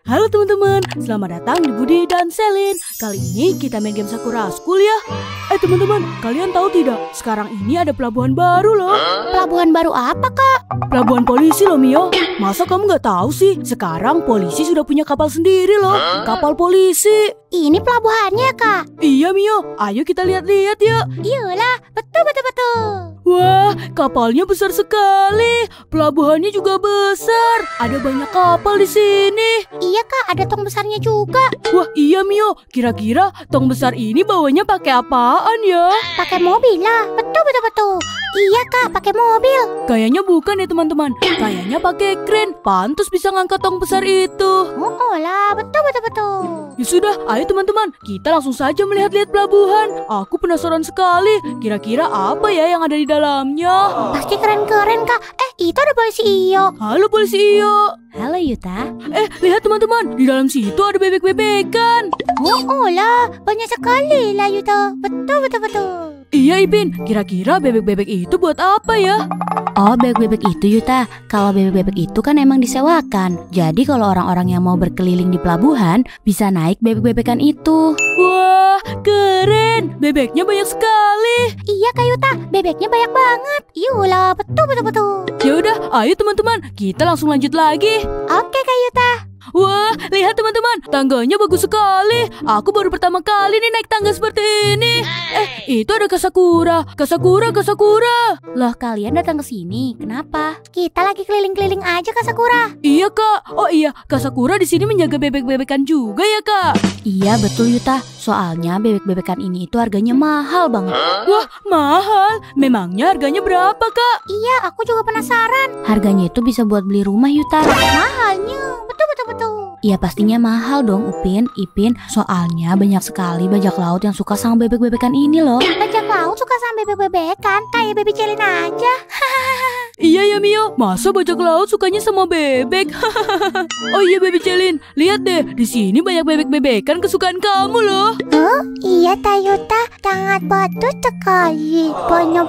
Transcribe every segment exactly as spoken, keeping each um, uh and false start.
Halo teman-teman, selamat datang di Budi dan Selin. Kali ini kita main game Sakura School ya. Eh teman-teman, kalian tahu tidak? Sekarang ini ada pelabuhan baru loh. Pelabuhan baru apa kak? Pelabuhan polisi loh Mio. Masa kamu nggak tahu sih? Sekarang polisi sudah punya kapal sendiri loh. Kapal polisi. Ini pelabuhannya kak? Iya Mio, ayo kita lihat-lihat yuk. Iyalah, betul betul betul. Wah, kapalnya besar sekali. Pelabuhannya juga besar. Ada banyak kapal di sini. Iya kak, ada tong besarnya juga. Wah iya Mio, kira-kira tong besar ini bawanya pakai apaan ya? Pakai mobil lah, betul betul betul. Iya kak, pakai mobil. Kayaknya bukan ya teman-teman. Kayaknya pakai kren. Pantes bisa ngangkat tong besar itu. Oh, oh lah, betul betul betul. Ya sudah, ayo teman-teman, kita langsung saja melihat-lihat pelabuhan. Aku penasaran sekali, kira-kira apa ya yang ada di dalamnya? Pasti keren-keren kak. Eh, itu ada polisi Iyo. Halo polisi Iyo. Halo Yuta. Eh, lihat teman-teman, di dalam situ ada bebek-bebekan. Oh, oh lah, banyak sekali lah Yuta. Betul betul betul. Iya Ipin, kira-kira bebek-bebek itu buat apa ya? Oh, bebek-bebek itu Yuta. Kalau bebek-bebek itu kan emang disewakan. Jadi kalau orang-orang yang mau berkeliling di pelabuhan bisa naik bebek-bebekan itu. Wah, keren. Bebeknya banyak sekali. Iya kak Yuta, bebeknya banyak banget. Iyalah, betul betul betul. Ya udah, ayo teman-teman, kita langsung lanjut lagi. Oke kak Yuta. Wah, lihat teman-teman, tangganya bagus sekali. Aku baru pertama kali nih naik tangga seperti ini. Eh, itu ada Kasakura, Kasakura, Kasakura. Loh, kalian datang ke sini, kenapa? Kita lagi keliling-keliling aja kak Sakura. Iya kak, oh iya, Kasakura di sini menjaga bebek-bebekan juga ya kak. Iya betul Yuta, soalnya bebek-bebekan ini itu harganya mahal banget. Wah, mahal. Memangnya harganya berapa kak? Iya, aku juga penasaran. Harganya itu bisa buat beli rumah Yuta. Mahalnya, betul betul betul. Iya pastinya mahal dong Upin, Ipin. Soalnya banyak sekali bajak laut yang suka sama bebek-bebekan ini loh. Bajak laut suka sama bebek-bebekan, kayak baby Celin aja. Iya ya Mio, masa bajak laut sukanya sama bebek? Oh iya Baby Celin, lihat deh, di sini banyak bebek-bebekan kesukaan kamu loh. Huh? Iya Tayuta, sangat bagus sekali. Banyak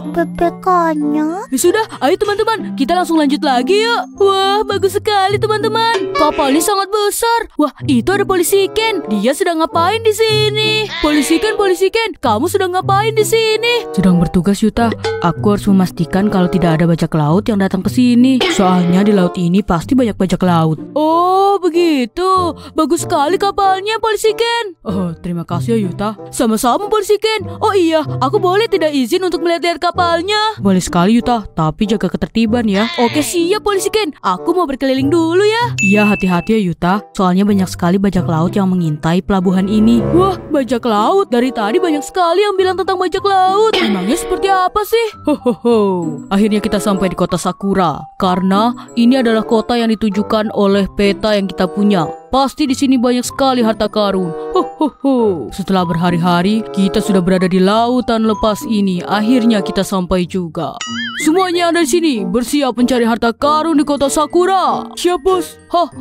bebek-bebekannya. Ya sudah, ayo teman-teman, kita langsung lanjut lagi yuk. Wah, bagus sekali teman-teman. Kapalnya sangat besar. Wah, itu ada polisi Ken. Dia sedang ngapain di sini? Polisi Ken, polisi Ken, kamu sedang ngapain di sini? Sedang bertugas Yuta. Aku harus memastikan kalau tidak ada bajak laut yang datang ke sini. Soalnya di laut ini pasti banyak bajak laut. Oh, begitu. Bagus sekali kapalnya, polisi Ken. Oh, terima kasih ya Yuta. Sama-sama, polisi Ken. Oh iya, aku boleh tidak izin untuk melihat-lihat kapalnya? Boleh sekali Yuta, tapi jaga ketertiban ya. Oke, siap polisi Ken. Aku mau berkeliling dulu ya. Iya, hati-hati ya Yuta. Soalnya banyak sekali bajak laut yang mengintai pelabuhan ini. Wah, bajak laut. Dari tadi banyak sekali yang bilang tentang bajak laut. Emangnya seperti apa sih? Hohoho. Akhirnya kita sampai di kota Sakura. Karena ini adalah kota yang ditujukan oleh peta yang kita punya. Pasti di sini banyak sekali harta karun. Hohoho. Setelah berhari-hari, kita sudah berada di lautan lepas ini. Akhirnya kita sampai juga. Semuanya yang ada di sini bersiap mencari harta karun di kota Sakura. Siap bos.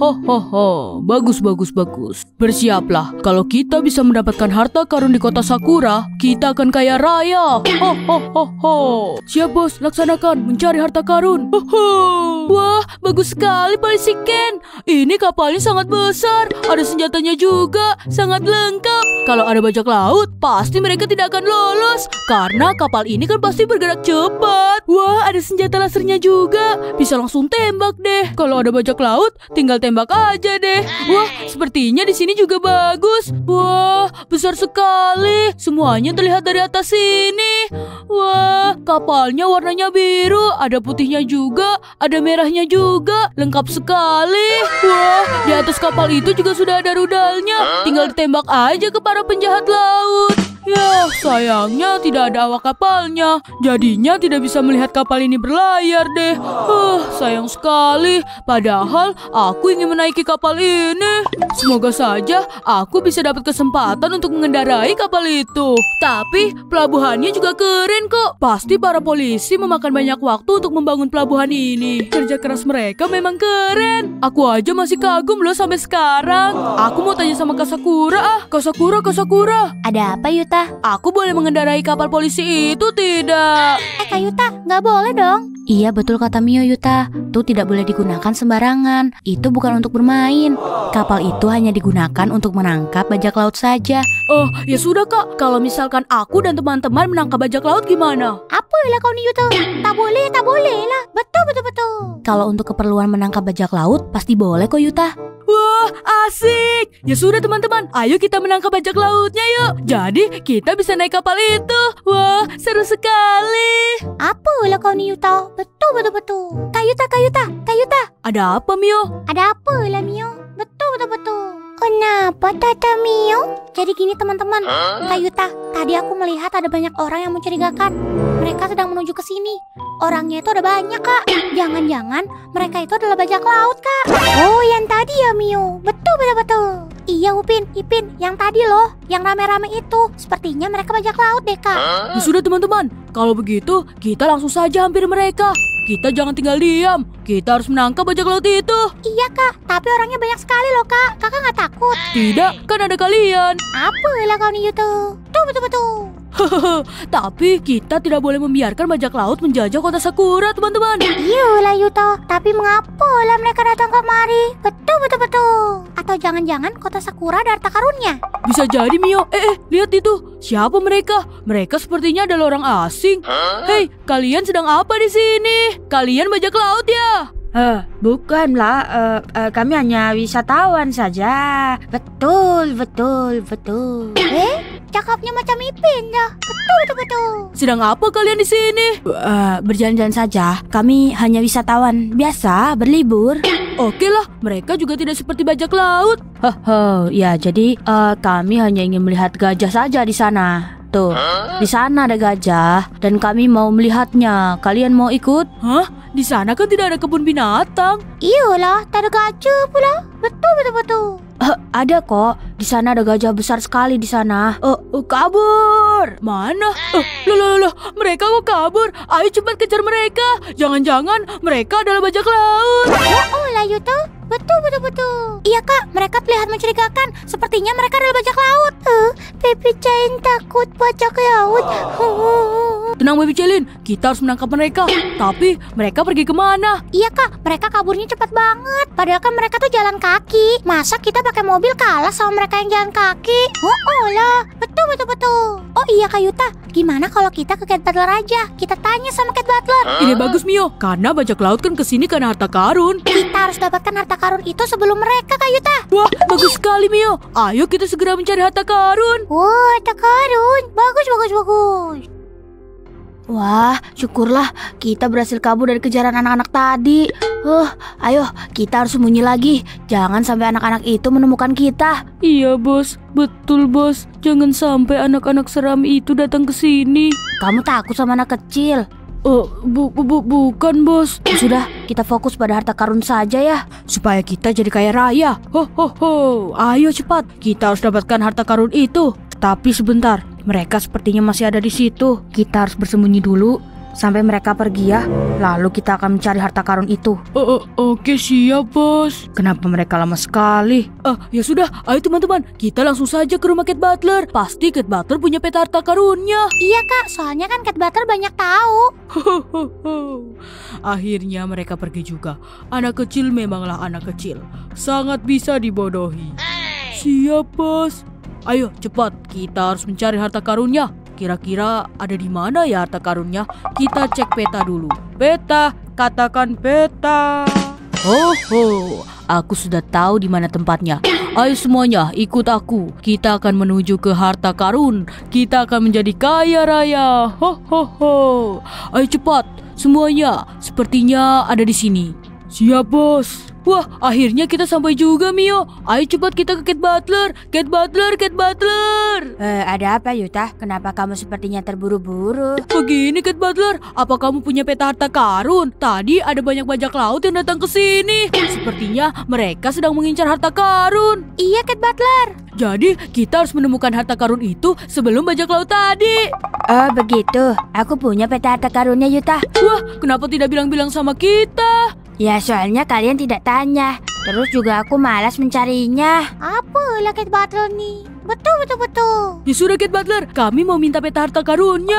Hahaha. Bagus, bagus, bagus. Bersiaplah. Kalau kita bisa mendapatkan harta karun di kota Sakura, kita akan kaya raya. Hahaha. Siap bos, laksanakan mencari harta karun. Hoho. Wah, bagus sekali polisi Ken. Ini kapalnya sangat besar. Ada senjatanya juga, sangat lengkap. Kalau ada bajak laut, pasti mereka tidak akan lolos. Karena kapal ini kan pasti bergerak cepat. Wah, ada senjata lasernya juga. Bisa langsung tembak deh. Kalau ada bajak laut, tinggal tembak aja deh. Wah, sepertinya di sini juga bagus. Wah, besar sekali. Semuanya terlihat dari atas sini. Wah, kapalnya warnanya biru. Ada putihnya juga, ada merahnya juga. Lengkap sekali. Wah, di atas kapal itu juga sudah ada rudalnya. Tinggal ditembak aja ke para penjahat laut. Ya, sayangnya tidak ada awak kapalnya. Jadinya tidak bisa melihat kapal ini berlayar deh. Huh, sayang sekali. Padahal aku ingin menaiki kapal ini. Semoga saja aku bisa dapat kesempatan untuk mengendarai kapal itu. Tapi pelabuhannya juga keren kok. Pasti para polisi memakan banyak waktu untuk membangun pelabuhan ini. Kerja keras mereka memang keren. Aku aja masih kagum loh sampai sekarang. Aku mau tanya sama Kasakura ah. Kasakura, Kasakura. Ada apa Yuta? Aku boleh mengendarai kapal polisi itu tidak? Eh Kak Yuta, nggak boleh dong. Iya betul kata Mio Yuta, itu tidak boleh digunakan sembarangan. Itu bukan untuk bermain. Kapal itu hanya digunakan untuk menangkap bajak laut saja. Oh, ya sudah kak. Kalau misalkan aku dan teman-teman menangkap bajak laut gimana? Apalah kau nih Yuta? Tak boleh, tak boleh lah. Betul, betul, betul. Kalau untuk keperluan menangkap bajak laut, pasti boleh kok Yuta. Wah, asik. Ya sudah teman-teman, ayo kita menangkap bajak lautnya yuk. Jadi kita bisa naik kapal itu. Wah, seru sekali. Apalah kau nih Yuta? Betul, betul, betul. Kayuta, Kayuta, Kayuta. Ada apa Mio? Ada apa lah Mio? Betul, betul, betul. Kenapa Tata Mio? Jadi gini teman-teman, Kayuta, tadi aku melihat ada banyak orang yang mencurigakan. Mereka sedang menuju ke sini. Orangnya itu ada banyak kak. Jangan-jangan mereka itu adalah bajak laut kak. Oh yang tadi ya Mio. Betul, betul, betul. Iya Upin, Ipin, yang tadi loh, yang rame-rame itu. Sepertinya mereka bajak laut deh kak. Ya sudah teman-teman, kalau begitu kita langsung saja hampir mereka. Kita jangan tinggal diam. Kita harus menangkap bajak laut itu. Iya kak, tapi orangnya banyak sekali loh kak. Kakak nggak takut? Tidak, kan ada kalian. Apalah kau nih Yuto? Betul, betul, betul. Tapi kita tidak boleh membiarkan bajak laut menjajah kota Sakura teman-teman. Iyalah Yuto, tapi mengapa lah mereka datang kemari? Betul, betul, betul. Atau jangan-jangan kota Sakura ada harta karunnya? Bisa jadi Mio. Eh, eh, lihat itu. Siapa mereka? Mereka sepertinya adalah orang asing. Hei, kalian sedang apa di sini? Kalian bajak laut ya? Eh, bukanlah, uh, uh, kami hanya wisatawan saja. Betul, betul, betul. Eh, cakapnya macam Ipin dah. Betul, betul, betul. Sedang apa kalian di sini? Uh, berjalan-jalan saja. Kami hanya wisatawan biasa, berlibur. Oke lah, mereka juga tidak seperti bajak laut. Haha, ya jadi uh, kami hanya ingin melihat gajah saja di sana. Tuh, di sana ada gajah dan kami mau melihatnya. Kalian mau ikut? Hah? Di sana kan tidak ada kebun binatang. Iyalah, tak ada gajah pula. Betul, betul, betul. Uh, ada kok. Di sana ada gajah besar sekali di sana. Oh, uh, kabur. Mana? Oh, loh, loh, loh. Mereka kok kabur? Ayo cepat kejar mereka. Jangan-jangan mereka adalah bajak laut. Oh lah Yuto. Betul, betul, betul. Iya kak, mereka terlihat mencurigakan. Sepertinya mereka adalah bajak laut. Uh, Baby Jane takut bajak laut. Uh. Tenang Baby Celin, kita harus menangkap mereka. Tapi mereka pergi kemana? Iya kak, mereka kaburnya cepat banget. Padahal kan mereka tuh jalan kaki. Masa kita pakai mobil kalah sama mereka yang jalan kaki? Oh, oh lah, betul, betul, betul. Oh iya Kak Yuta, gimana kalau kita ke Cat Butler aja? Kita tanya sama Cat Butler. Ini bagus Mio, karena bajak laut kan kesini karena harta karun. Kita harus dapatkan harta karun itu sebelum mereka Kak Yuta. Wah, bagus sekali Mio. Ayo kita segera mencari harta karun. Wah, harta karun. Bagus, bagus, bagus. Wah, syukurlah kita berhasil kabur dari kejaran anak-anak tadi. Uh, ayo, kita harus sembunyi lagi. Jangan sampai anak-anak itu menemukan kita. Iya, Bos. Betul, Bos. Jangan sampai anak-anak seram itu datang ke sini. Kamu takut sama anak kecil? Oh, bu, bu, bu, bukan, Bos. Sudah, kita fokus pada harta karun saja ya. Supaya kita jadi kaya raya. Ho, ho, ho. Ayo cepat. Kita harus dapatkan harta karun itu. Tapi sebentar, mereka sepertinya masih ada di situ. Kita harus bersembunyi dulu sampai mereka pergi ya. Lalu kita akan mencari harta karun itu. Oh, oh, oke siap Bos. Kenapa mereka lama sekali? Ah, ya sudah, ayo teman-teman, kita langsung saja ke rumah Cat Butler. Pasti Cat Butler punya peta harta karunnya. Iya kak, soalnya kan Cat Butler banyak tahu. Akhirnya mereka pergi juga. Anak kecil memanglah anak kecil, sangat bisa dibodohi. Siap Bos. Ayo cepat, kita harus mencari harta karunnya. Kira-kira ada di mana ya harta karunnya? Kita cek peta dulu. Peta, katakan peta. Oh, oh, aku sudah tahu di mana tempatnya. Ayo semuanya, ikut aku. Kita akan menuju ke harta karun. Kita akan menjadi kaya raya. Ho, ho, ho. Ayo cepat, semuanya. Sepertinya ada di sini. Siap Bos. Wah, akhirnya kita sampai juga Mio. Ayo cepat kita ke Cat Butler. Cat Butler, Cat Butler. Eh, ada apa Yuta? Kenapa kamu sepertinya terburu-buru? Begini Cat Butler, apa kamu punya peta harta karun? Tadi ada banyak bajak laut yang datang ke sini. Sepertinya mereka sedang mengincar harta karun. Iya Cat Butler. Jadi kita harus menemukan harta karun itu sebelum bajak laut tadi. Oh begitu, aku punya peta harta karunnya Yuta. Wah, kenapa tidak bilang-bilang sama kita? Ya soalnya kalian tidak tanya. Terus juga aku malas mencarinya. Apalah Cat Butler nih. Betul, betul, betul. Ya sudah Cat Butler, kami mau minta peta harta karunnya.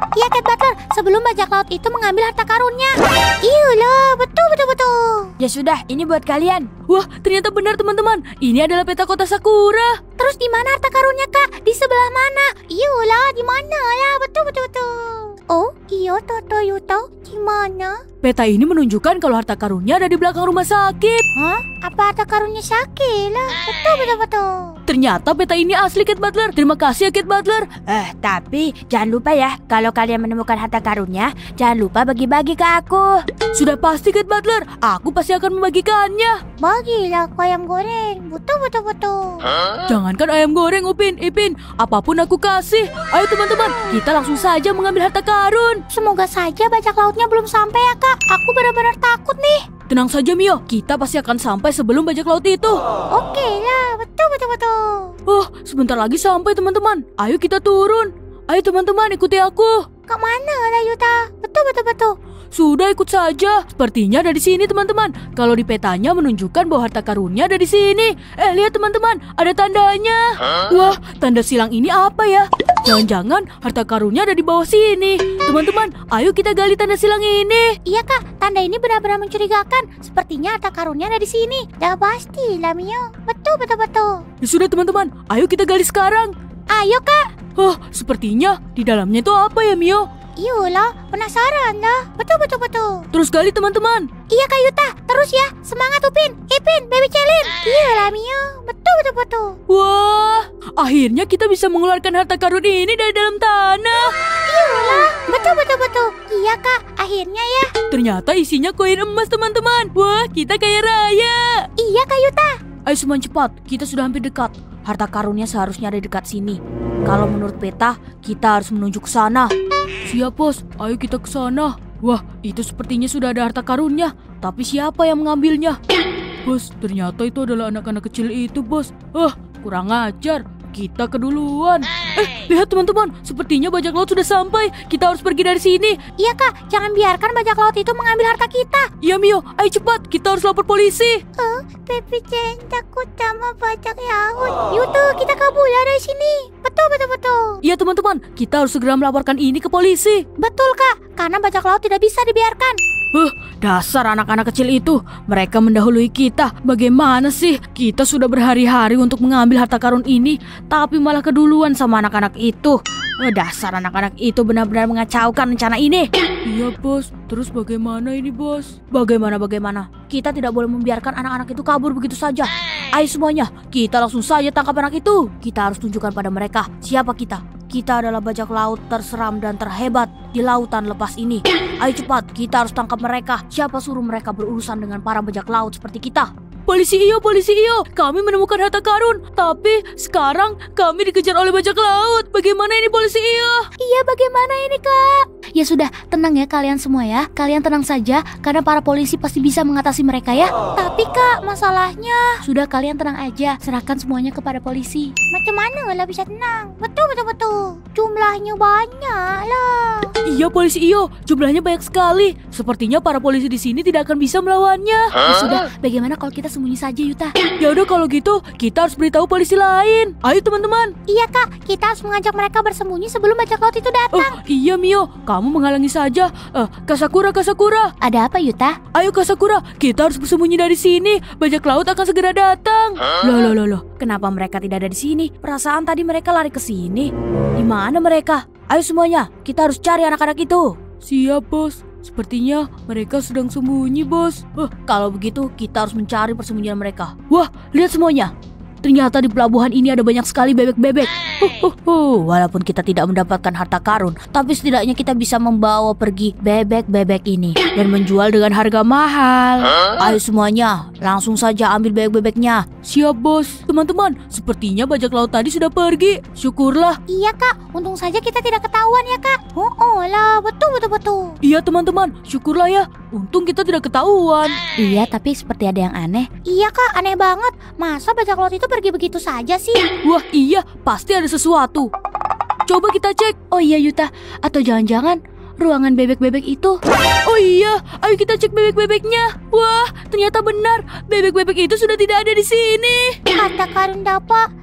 Iya, Cat Butler, sebelum bajak laut itu mengambil harta karunnya. Iya loh, betul betul betul. Ya sudah, ini buat kalian. Wah, ternyata benar teman-teman. Ini adalah peta kota Sakura. Terus di mana harta karunnya, Kak? Di sebelah mana? Iya lah, di mana ya? Betul betul betul. Oh, iya Toto Yuto, di mana? Peta ini menunjukkan kalau harta karunnya ada di belakang rumah sakit. Hah? Apa harta karunnya Shakila? Betul betul betul. Ternyata peta ini asli, Cat Butler. Terima kasih ya, Cat Butler. Eh, tapi jangan lupa ya, kalau kalian menemukan harta karunnya, jangan lupa bagi-bagi ke aku. Sudah pasti, Cat Butler. Aku pasti akan membagikannya. Bagilah ke ayam goreng. Betul betul betul. Jangankan ayam goreng, Upin, Ipin. Apapun aku kasih. Ayo teman-teman, kita langsung saja mengambil harta karun. Semoga saja bajak lautnya belum sampai ya, Kak. Aku benar-benar takut nih. Tenang saja, Mio. Kita pasti akan sampai sebelum bajak laut itu. Oke lah, betul betul betul. Oh, sebentar lagi sampai teman-teman. Ayo kita turun. Ayo teman-teman, ikuti aku. Ke mana lah Yuta? Betul betul betul. Sudah, ikut saja. Sepertinya ada di sini teman-teman. Kalau di petanya menunjukkan bahwa harta karunnya ada di sini. Eh, lihat teman-teman, ada tandanya. Wah, tanda silang ini apa ya? Jangan-jangan harta karunnya ada di bawah sini. Teman-teman, ayo kita gali tanda silang ini. Iya Kak, tanda ini benar-benar mencurigakan. Sepertinya harta karunnya ada di sini. Dah pasti lah Mio. Betul betul betul. Ya sudah teman-teman, ayo kita gali sekarang. Ayo Kak. Oh, sepertinya di dalamnya itu apa ya, Mio? Iyalah, penasaran lah. Betul betul betul. Terus gali teman-teman. Iya Kak Yuta, terus ya. Semangat Upin, Ipin, Baby Celin. Iyalah Mio. Betul betul betul. Wah, akhirnya kita bisa mengeluarkan harta karun ini dari dalam tanah. Iyalah, betul betul betul. Iya Kak, akhirnya ya. Ternyata isinya koin emas teman-teman. Wah, kita kaya raya. Iya Kak Yuta. Ayo semuanya cepat, kita sudah hampir dekat. Harta karunnya seharusnya ada di dekat sini. Kalau menurut peta, kita harus menuju ke sana. Siap bos, ayo kita ke sana. Wah, itu sepertinya sudah ada harta karunnya. Tapi siapa yang mengambilnya? Bos, ternyata itu adalah anak-anak kecil itu bos. Ah, kurang ajar. Kita keduluan. Eh, lihat teman-teman, sepertinya bajak laut sudah sampai. Kita harus pergi dari sini. Iya Kak, jangan biarkan bajak laut itu mengambil harta kita. Iya Mio, ayo cepat, kita harus lapor polisi. Oh, Baby Celin takut sama bajak laut. Yuto, kita kabur ya dari sini. Betul betul betul. Iya teman-teman, kita harus segera melaporkan ini ke polisi. Betul Kak, karena bajak laut tidak bisa dibiarkan. Huh, dasar anak-anak kecil itu. Mereka mendahului kita. Bagaimana sih? Kita sudah berhari-hari untuk mengambil harta karun ini, tapi malah keduluan sama anak-anak itu. Oh, dasar anak-anak itu benar-benar mengacaukan rencana ini. Iya bos, terus bagaimana ini bos? Bagaimana-bagaimana? Kita tidak boleh membiarkan anak-anak itu kabur begitu saja. Ayo semuanya, kita langsung saja tangkap anak itu. Kita harus tunjukkan pada mereka siapa kita. Kita adalah bajak laut terseram dan terhebat di lautan lepas ini. Ayo cepat, kita harus tangkap mereka. Siapa suruh mereka berurusan dengan para bajak laut seperti kita? Polisi iyo, polisi iyo, kami menemukan harta karun. Tapi sekarang kami dikejar oleh bajak laut. Bagaimana ini polisi iyo? Iya, bagaimana ini Kak? Ya sudah, tenang ya kalian semua ya. Kalian tenang saja, karena para polisi pasti bisa mengatasi mereka ya. Tapi Kak, masalahnya. Sudah, kalian tenang aja. Serahkan semuanya kepada polisi. Macam mana lah bisa tenang? Betul, betul, betul. Jumlahnya banyak lah. Iya polisi iyo, jumlahnya banyak sekali. Sepertinya para polisi di sini tidak akan bisa melawannya. Ya sudah, bagaimana kalau kita sembunyi saja Yuta? Ya udah kalau gitu, kita harus beritahu polisi lain. Ayo teman-teman. Iya Kak, kita harus mengajak mereka bersembunyi sebelum bajak laut itu datang. Oh iya Mio, kamu menghalangi saja. Eh, Kasakura, Kasakura. Ada apa Yuta? Ayo Kasakura, kita harus bersembunyi dari sini. Bajak laut akan segera datang. Loh loh loh loh, kenapa mereka tidak ada di sini? Perasaan tadi mereka lari ke sini. Di mana mereka? Ayo semuanya, kita harus cari anak-anak itu. Siap bos. Sepertinya mereka sedang sembunyi bos. Huh, kalau begitu kita harus mencari persembunyian mereka. Wah, lihat semuanya. Ternyata di pelabuhan ini ada banyak sekali bebek-bebek. Huh, huh, huh. Walaupun kita tidak mendapatkan harta karun, tapi setidaknya kita bisa membawa pergi bebek-bebek ini dan menjual dengan harga mahal. Ayo semuanya, langsung saja ambil bebek-bebeknya. Siap bos. Teman-teman, sepertinya bajak laut tadi sudah pergi. Syukurlah. Iya Kak, untung saja kita tidak ketahuan ya Kak. Oh, oh lah, betul betul betul. Iya teman-teman, syukurlah ya. Untung kita tidak ketahuan. Iya, tapi seperti ada yang aneh. Iya Kak, aneh banget. Masa bajak laut itu pergi begitu saja sih? Wah iya, pasti ada sesuatu. Coba kita cek. Oh iya Yuta, atau jangan-jangan ruangan bebek-bebek itu. Oh iya, ayo kita cek bebek-bebeknya. Wah, ternyata benar, bebek-bebek itu sudah tidak ada di sini. Harta karun Dapa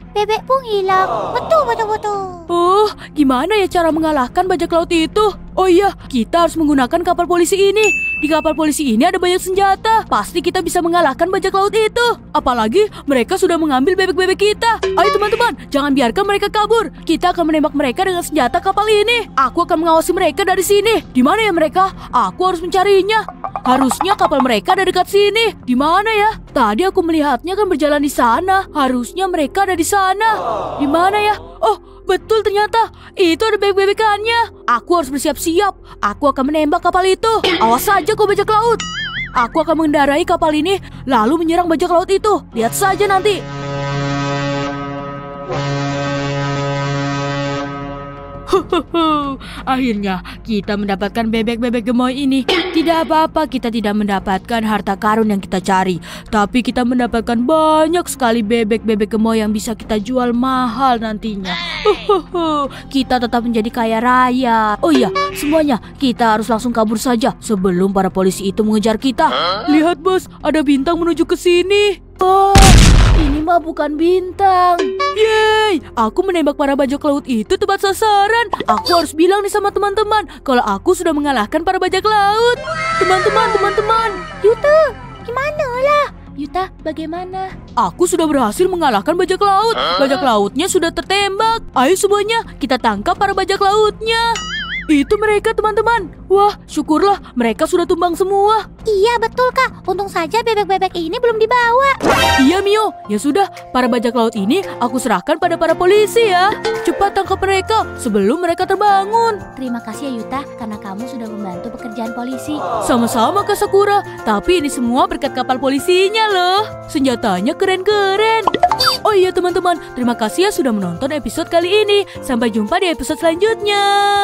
bebek pun hilang. Betul, betul, betul. Oh, gimana ya cara mengalahkan bajak laut itu? Oh iya, kita harus menggunakan kapal polisi ini. Di kapal polisi ini ada banyak senjata. Pasti kita bisa mengalahkan bajak laut itu. Apalagi mereka sudah mengambil bebek-bebek kita. Ayo teman-teman, jangan biarkan mereka kabur. Kita akan menembak mereka dengan senjata kapal ini. Aku akan mengawasi mereka dari sini. Di mana ya mereka? Aku harus mencarinya. Harusnya kapal mereka ada dekat sini. Di mana ya? Tadi aku melihatnya kan berjalan di sana. Harusnya mereka ada di sana. Di mana ya? Oh, betul ternyata. Itu ada bebek-bebekannya. Aku harus bersiap-siap. Aku akan menembak kapal itu. Awas saja kau bajak laut. Aku akan mengendarai kapal ini lalu menyerang bajak laut itu. Lihat saja nanti. Akhirnya kita mendapatkan bebek-bebek gemoy ini. Tidak apa-apa kita tidak mendapatkan harta karun yang kita cari, tapi kita mendapatkan banyak sekali bebek-bebek gemoy yang bisa kita jual mahal nantinya. Kita tetap menjadi kaya raya. Oh iya, semuanya kita harus langsung kabur saja sebelum para polisi itu mengejar kita. Lihat bos, ada bintang menuju ke sini. Oh, ini mah bukan bintang. Yeay, aku menembak para bajak laut itu tepat sasaran. Aku harus bilang nih sama teman-teman kalau aku sudah mengalahkan para bajak laut. Teman-teman, teman-teman. Yuta, gimana lah? Yuta, bagaimana? Aku sudah berhasil mengalahkan bajak laut. Bajak lautnya sudah tertembak. Ayo semuanya, kita tangkap para bajak lautnya. Itu mereka teman-teman. Wah, syukurlah mereka sudah tumbang semua. Iya betul kak, untung saja bebek-bebek ini belum dibawa. Iya Mio, ya sudah, para bajak laut ini aku serahkan pada para polisi ya. Cepat tangkap mereka sebelum mereka terbangun. Terima kasih ya Yuta, karena kamu sudah membantu pekerjaan polisi. Sama-sama Kak Sakura, tapi ini semua berkat kapal polisinya loh. Senjatanya keren-keren. Oh iya teman-teman, terima kasih ya sudah menonton episode kali ini. Sampai jumpa di episode selanjutnya.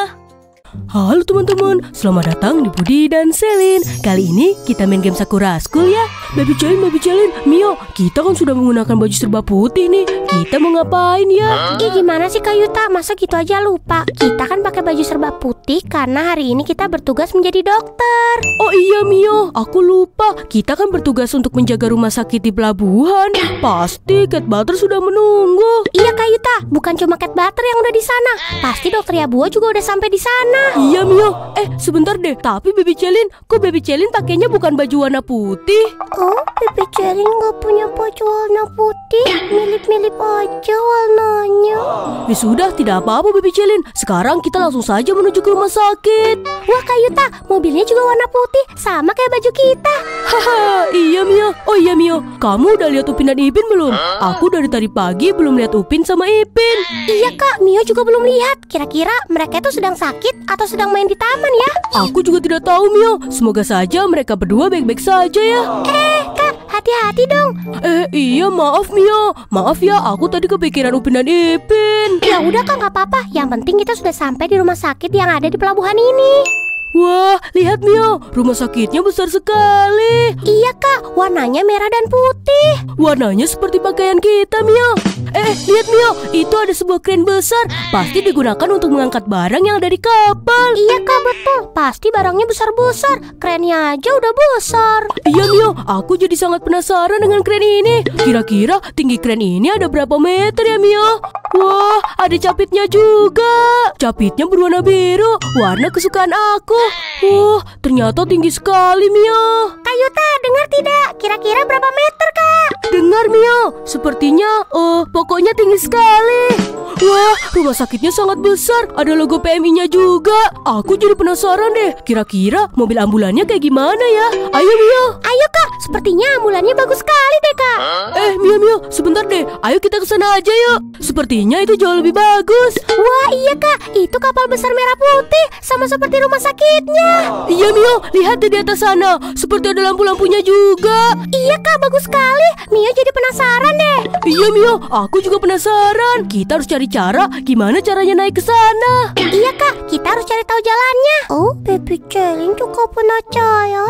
Halo teman-teman, selamat datang di Budi dan Selin. Kali ini kita main game Sakura School ya. Baby Celin, Baby Celin, Mio, kita kan sudah menggunakan baju serba putih nih. Kita mau ngapain ya? Ih gimana sih Kak Yuta, masa gitu aja lupa? Kita kan pakai baju serba putih karena hari ini kita bertugas menjadi dokter. Oh iya Mio, aku lupa. Kita kan bertugas untuk menjaga rumah sakit di pelabuhan. Pasti Cat Butter sudah menunggu. Iya Kak Yuta, bukan cuma Cat Butter yang udah di sana. Pasti dokter Yabuo juga udah sampai di sana. Iya Mio, eh sebentar deh. Tapi Baby Celin, kok Baby Celin pakainya bukan baju warna putih? Oh, Baby Celin nggak punya baju warna putih. Milip-milip aja warnanya. Ya sudah, tidak apa-apa Baby Celin. Sekarang kita langsung saja menuju ke rumah sakit. Wah Kak Yuta, mobilnya juga warna putih, sama kayak baju kita. Haha, iya Mio. Oh iya Mio, kamu udah lihat Upin dan Ipin belum? Aku dari tadi pagi belum lihat Upin sama Ipin. Iya Kak, Mio juga belum lihat. Kira-kira mereka itu sedang sakit atau sedang main di taman ya? Aku juga tidak tahu Mio. Semoga saja mereka berdua baik-baik saja ya. Eh Kak, hati-hati dong. Eh iya maaf Mio. Maaf ya, aku tadi kepikiran Upin dan Ipin. Ya udah Kak, nggak apa-apa. Yang penting kita sudah sampai di rumah sakit yang ada di pelabuhan ini. Wah, lihat Mio, rumah sakitnya besar sekali. Iya Kak, warnanya merah dan putih. Warnanya seperti pakaian kita Mio. Eh, lihat Mio, itu ada sebuah kren besar. Pasti digunakan untuk mengangkat barang yang ada di kapal. Iya Kak, betul. Pasti barangnya besar-besar. Krennya aja udah besar. Iya Mio, aku jadi sangat penasaran dengan kren ini. Kira-kira tinggi kren ini ada berapa meter ya Mio? Wah, ada capitnya juga. Capitnya berwarna biru, warna kesukaan aku. Wah, ternyata tinggi sekali Mio. Kak Yuta, dengar tidak? Kira-kira berapa meter Kak? Dengar Mio, sepertinya uh, pokoknya tinggi sekali. Wah, rumah sakitnya sangat besar. Ada logo P M I-nya juga. Aku jadi penasaran deh. Kira-kira mobil ambulannya kayak gimana ya? Ayo Mio. Ayo Kak, sepertinya ambulannya bagus sekali deh Kak. Eh Mio, Mio, sebentar deh. Ayo kita ke sana aja yuk. Sepertinya itu jauh lebih bagus. Wah iya Kak, itu kapal besar merah putih. Sama seperti rumah sakitnya. Iya Mio, lihat di atas sana. Seperti ada lampu-lampunya juga. Iya Kak, bagus sekali. Mio jadi penasaran deh. Iya Mio, aku juga penasaran. Kita harus cari cara gimana caranya naik ke sana. Iya Kak, kita harus cari tahu jalannya. Oh, Baby Celin juga penasaran.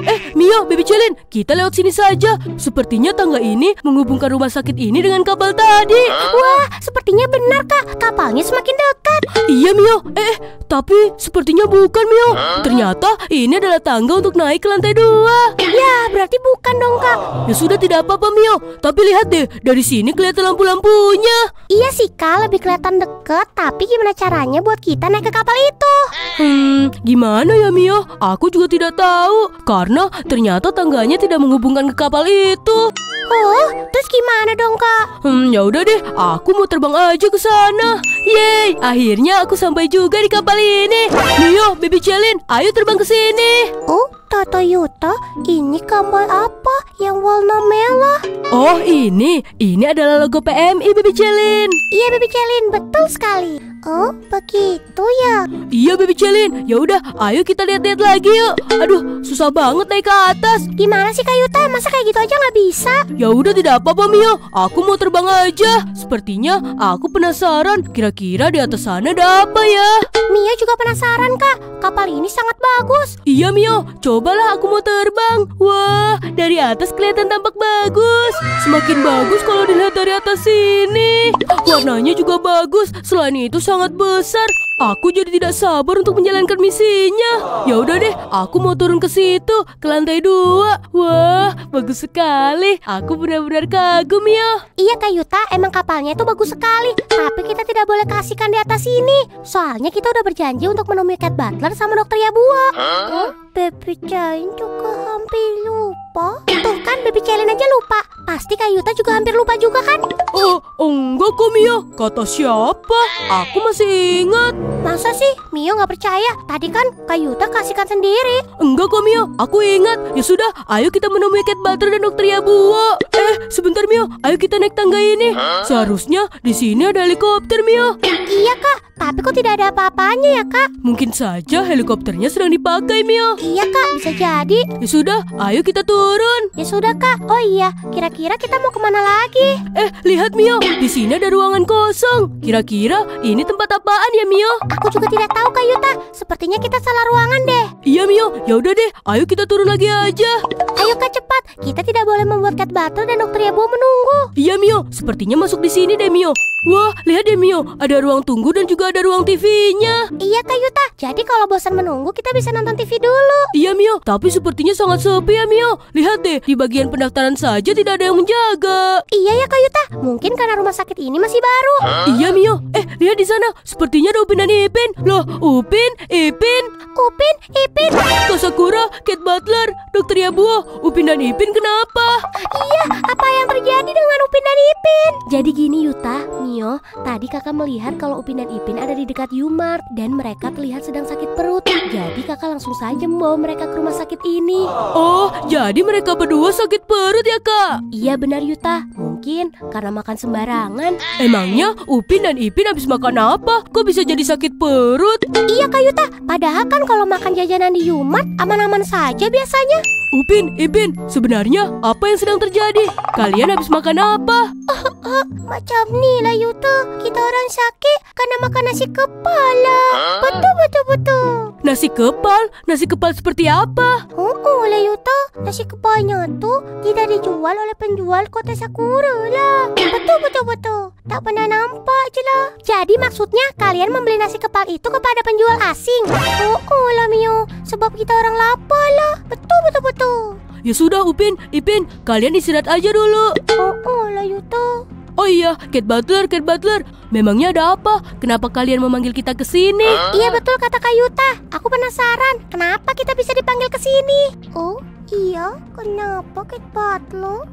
Eh, Mio, Baby Celin, kita lewat sini saja. Sepertinya tangga ini menghubungkan rumah sakit ini dengan kapal tadi. Wah, sepertinya benar Kak. Kapalnya semakin dekat. Iya, Mio. Eh, tapi sepertinya bukan, Mio. Ternyata ini adalah tangga untuk naik ke lantai dua. Ya, berarti bukan dong Kak. Ya sudah, tidak apa-apa, Mio. Tapi lihat deh, dari sini kelihatan lampu-lampunya. Iya sih Kak, lebih kelihatan deket. Tapi gimana caranya buat kita naik ke kapal itu? Hmm, gimana ya, Mio? Aku juga tidak tahu. Karena ternyata tangganya tidak menghubungkan ke kapal itu. Oh, terus gimana dong Kak? Hmm, ya udah deh, aku mau terbang aja ke sana. Yeay, akhirnya aku sampai juga di kapal ini. Mio, Baby Celin, ayo terbang ke sini. Oh, Tata Yuta, ini kapal apa yang warna merah? Oh, ini, ini adalah logo P M I, Baby Celin. Iya Baby Celin, betul sekali. Oh, begitu ya. Iya, Baby Celin. Ya udah, ayo kita lihat-lihat lagi yuk. Aduh, susah banget naik ke atas. Gimana sih Kak Yuta? Masa kayak gitu aja nggak bisa? Ya udah, tidak apa-apa, Mio. Aku mau terbang aja. Sepertinya aku penasaran. Kira-kira di atas sana ada apa ya? Mia juga penasaran Kak. Kapal ini sangat bagus. Iya, Mio. Cobalah aku mau terbang. Wah, dari atas kelihatan tampak bagus. Semakin bagus kalau dilihat dari atas sini. Warnanya juga bagus. Selain itu sangat besar. Aku jadi tidak sabar untuk menjalankan misinya. Ya udah deh, aku mau turun ke situ, ke lantai dua. Wah, bagus sekali. Aku benar-benar kagum ya. Iya Kak Yuta, emang kapalnya itu bagus sekali. Tapi kita tidak boleh kasihkan di atas sini. Soalnya kita udah berjanji untuk menemui Cat Butler sama Dokter Yabua. Huh? Baby Celin juga hampir lupa. Tuh kan, Baby Celin aja lupa. Pasti Kak Yuta juga hampir lupa juga kan? Oh, enggak kok Mio. Kata siapa? Aku masih ingat. Masa sih? Mio nggak percaya. Tadi kan Kak Yuta kasihkan sendiri. Enggak kok Mio, aku ingat. Ya sudah, ayo kita menemui Cat Butler dan Dokter Yabua. Eh, sebentar Mio, ayo kita naik tangga ini. Seharusnya di sini ada helikopter Mio. Iya Kak, tapi kok tidak ada apa-apanya ya Kak? Mungkin saja helikopternya sedang dipakai Mio. Iya Kak, bisa jadi. Ya sudah, ayo kita turun. Ya sudah Kak. Oh iya, kira-kira kita mau kemana lagi? Eh, lihat Mio, di sini ada ruangan kosong. Kira-kira ini tempat apaan ya Mio? Aku juga tidak tahu Kak Yuta. Sepertinya kita salah ruangan deh. Iya Mio, ya udah deh, ayo kita turun lagi aja. Ayo Kak, cepat. Kita tidak boleh membuat Cat Butler dan Dokter Yabua menunggu. Iya Mio, sepertinya masuk di sini deh Mio. Wah, lihat deh Mio, ada ruang tunggu dan juga ada ruang T V-nya. Iya Kak Yuta, jadi kalau bosan menunggu kita bisa nonton T V dulu. Iya Mio, tapi sepertinya sangat sepi ya Mio. Lihat deh, di bagian pendaftaran saja tidak ada yang menjaga. Iya ya Kak Yuta, mungkin karena rumah sakit ini masih baru. Iya Mio, eh lihat di sana, sepertinya ada Upin dan Ipin. Loh, Upin, Ipin, Upin, Ipin, Kak Sakura, Cat Butler, Dokter Yabua, Upin dan Ipin kenapa? Iya, apa yang terjadi dengan Upin dan Ipin? Jadi gini Yuta, Mio, tadi kakak melihat kalau Upin dan Ipin ada di dekat Yumart dan mereka terlihat sedang sakit perut. Jadi kakak langsung saja membawa mereka ke rumah sakit ini. Oh, jadi mereka berdua sakit perut ya Kak? Iya benar Yuta, mungkin karena makan sembarangan. Emangnya Upin dan Ipin habis makan apa? Kok bisa jadi sakit perut? Iya Kak Yuta, padahal kan kalau makan jajanan di Yumart aman-aman saja biasanya. Upin, Ipin, sebenarnya apa yang sedang terjadi? Kalian habis makan apa? Oh, oh, macam nih lah Yuta, kita orang sakit karena makan nasi kepala. Betul, betul, betul. Nasi kepal? Nasi kepal seperti apa? Oh, oh lah Yuta, nasi kepalnya tuh tidak dijual oleh penjual Kota Sakura lah. Betul, betul, betul. Tak pernah nampak je lah. Jadi maksudnya kalian membeli nasi kepal itu kepada penjual asing? Oh, oh lah Mio, sebab kita orang lapar lah. Betul, betul, betul. Ya sudah Upin, Ipin, kalian istirahat aja dulu. Oh, oh lah Yuta. Oh iya, Cat Butler, Cat Butler, memangnya ada apa? Kenapa kalian memanggil kita ke sini? Iya betul kata Kak Yuta. Aku penasaran, kenapa kita bisa dipanggil ke sini? Oh iya, kenapa Cat Butler?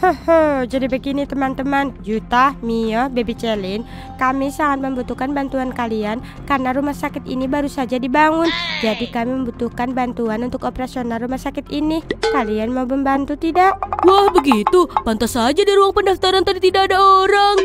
Jadi begini teman-teman, Yuta, Mia, Baby Celin, kami sangat membutuhkan bantuan kalian karena rumah sakit ini baru saja dibangun. Jadi kami membutuhkan bantuan untuk operasional rumah sakit ini. Kalian mau membantu tidak? Wah begitu, pantas saja di ruang pendaftaran tadi tidak ada orang.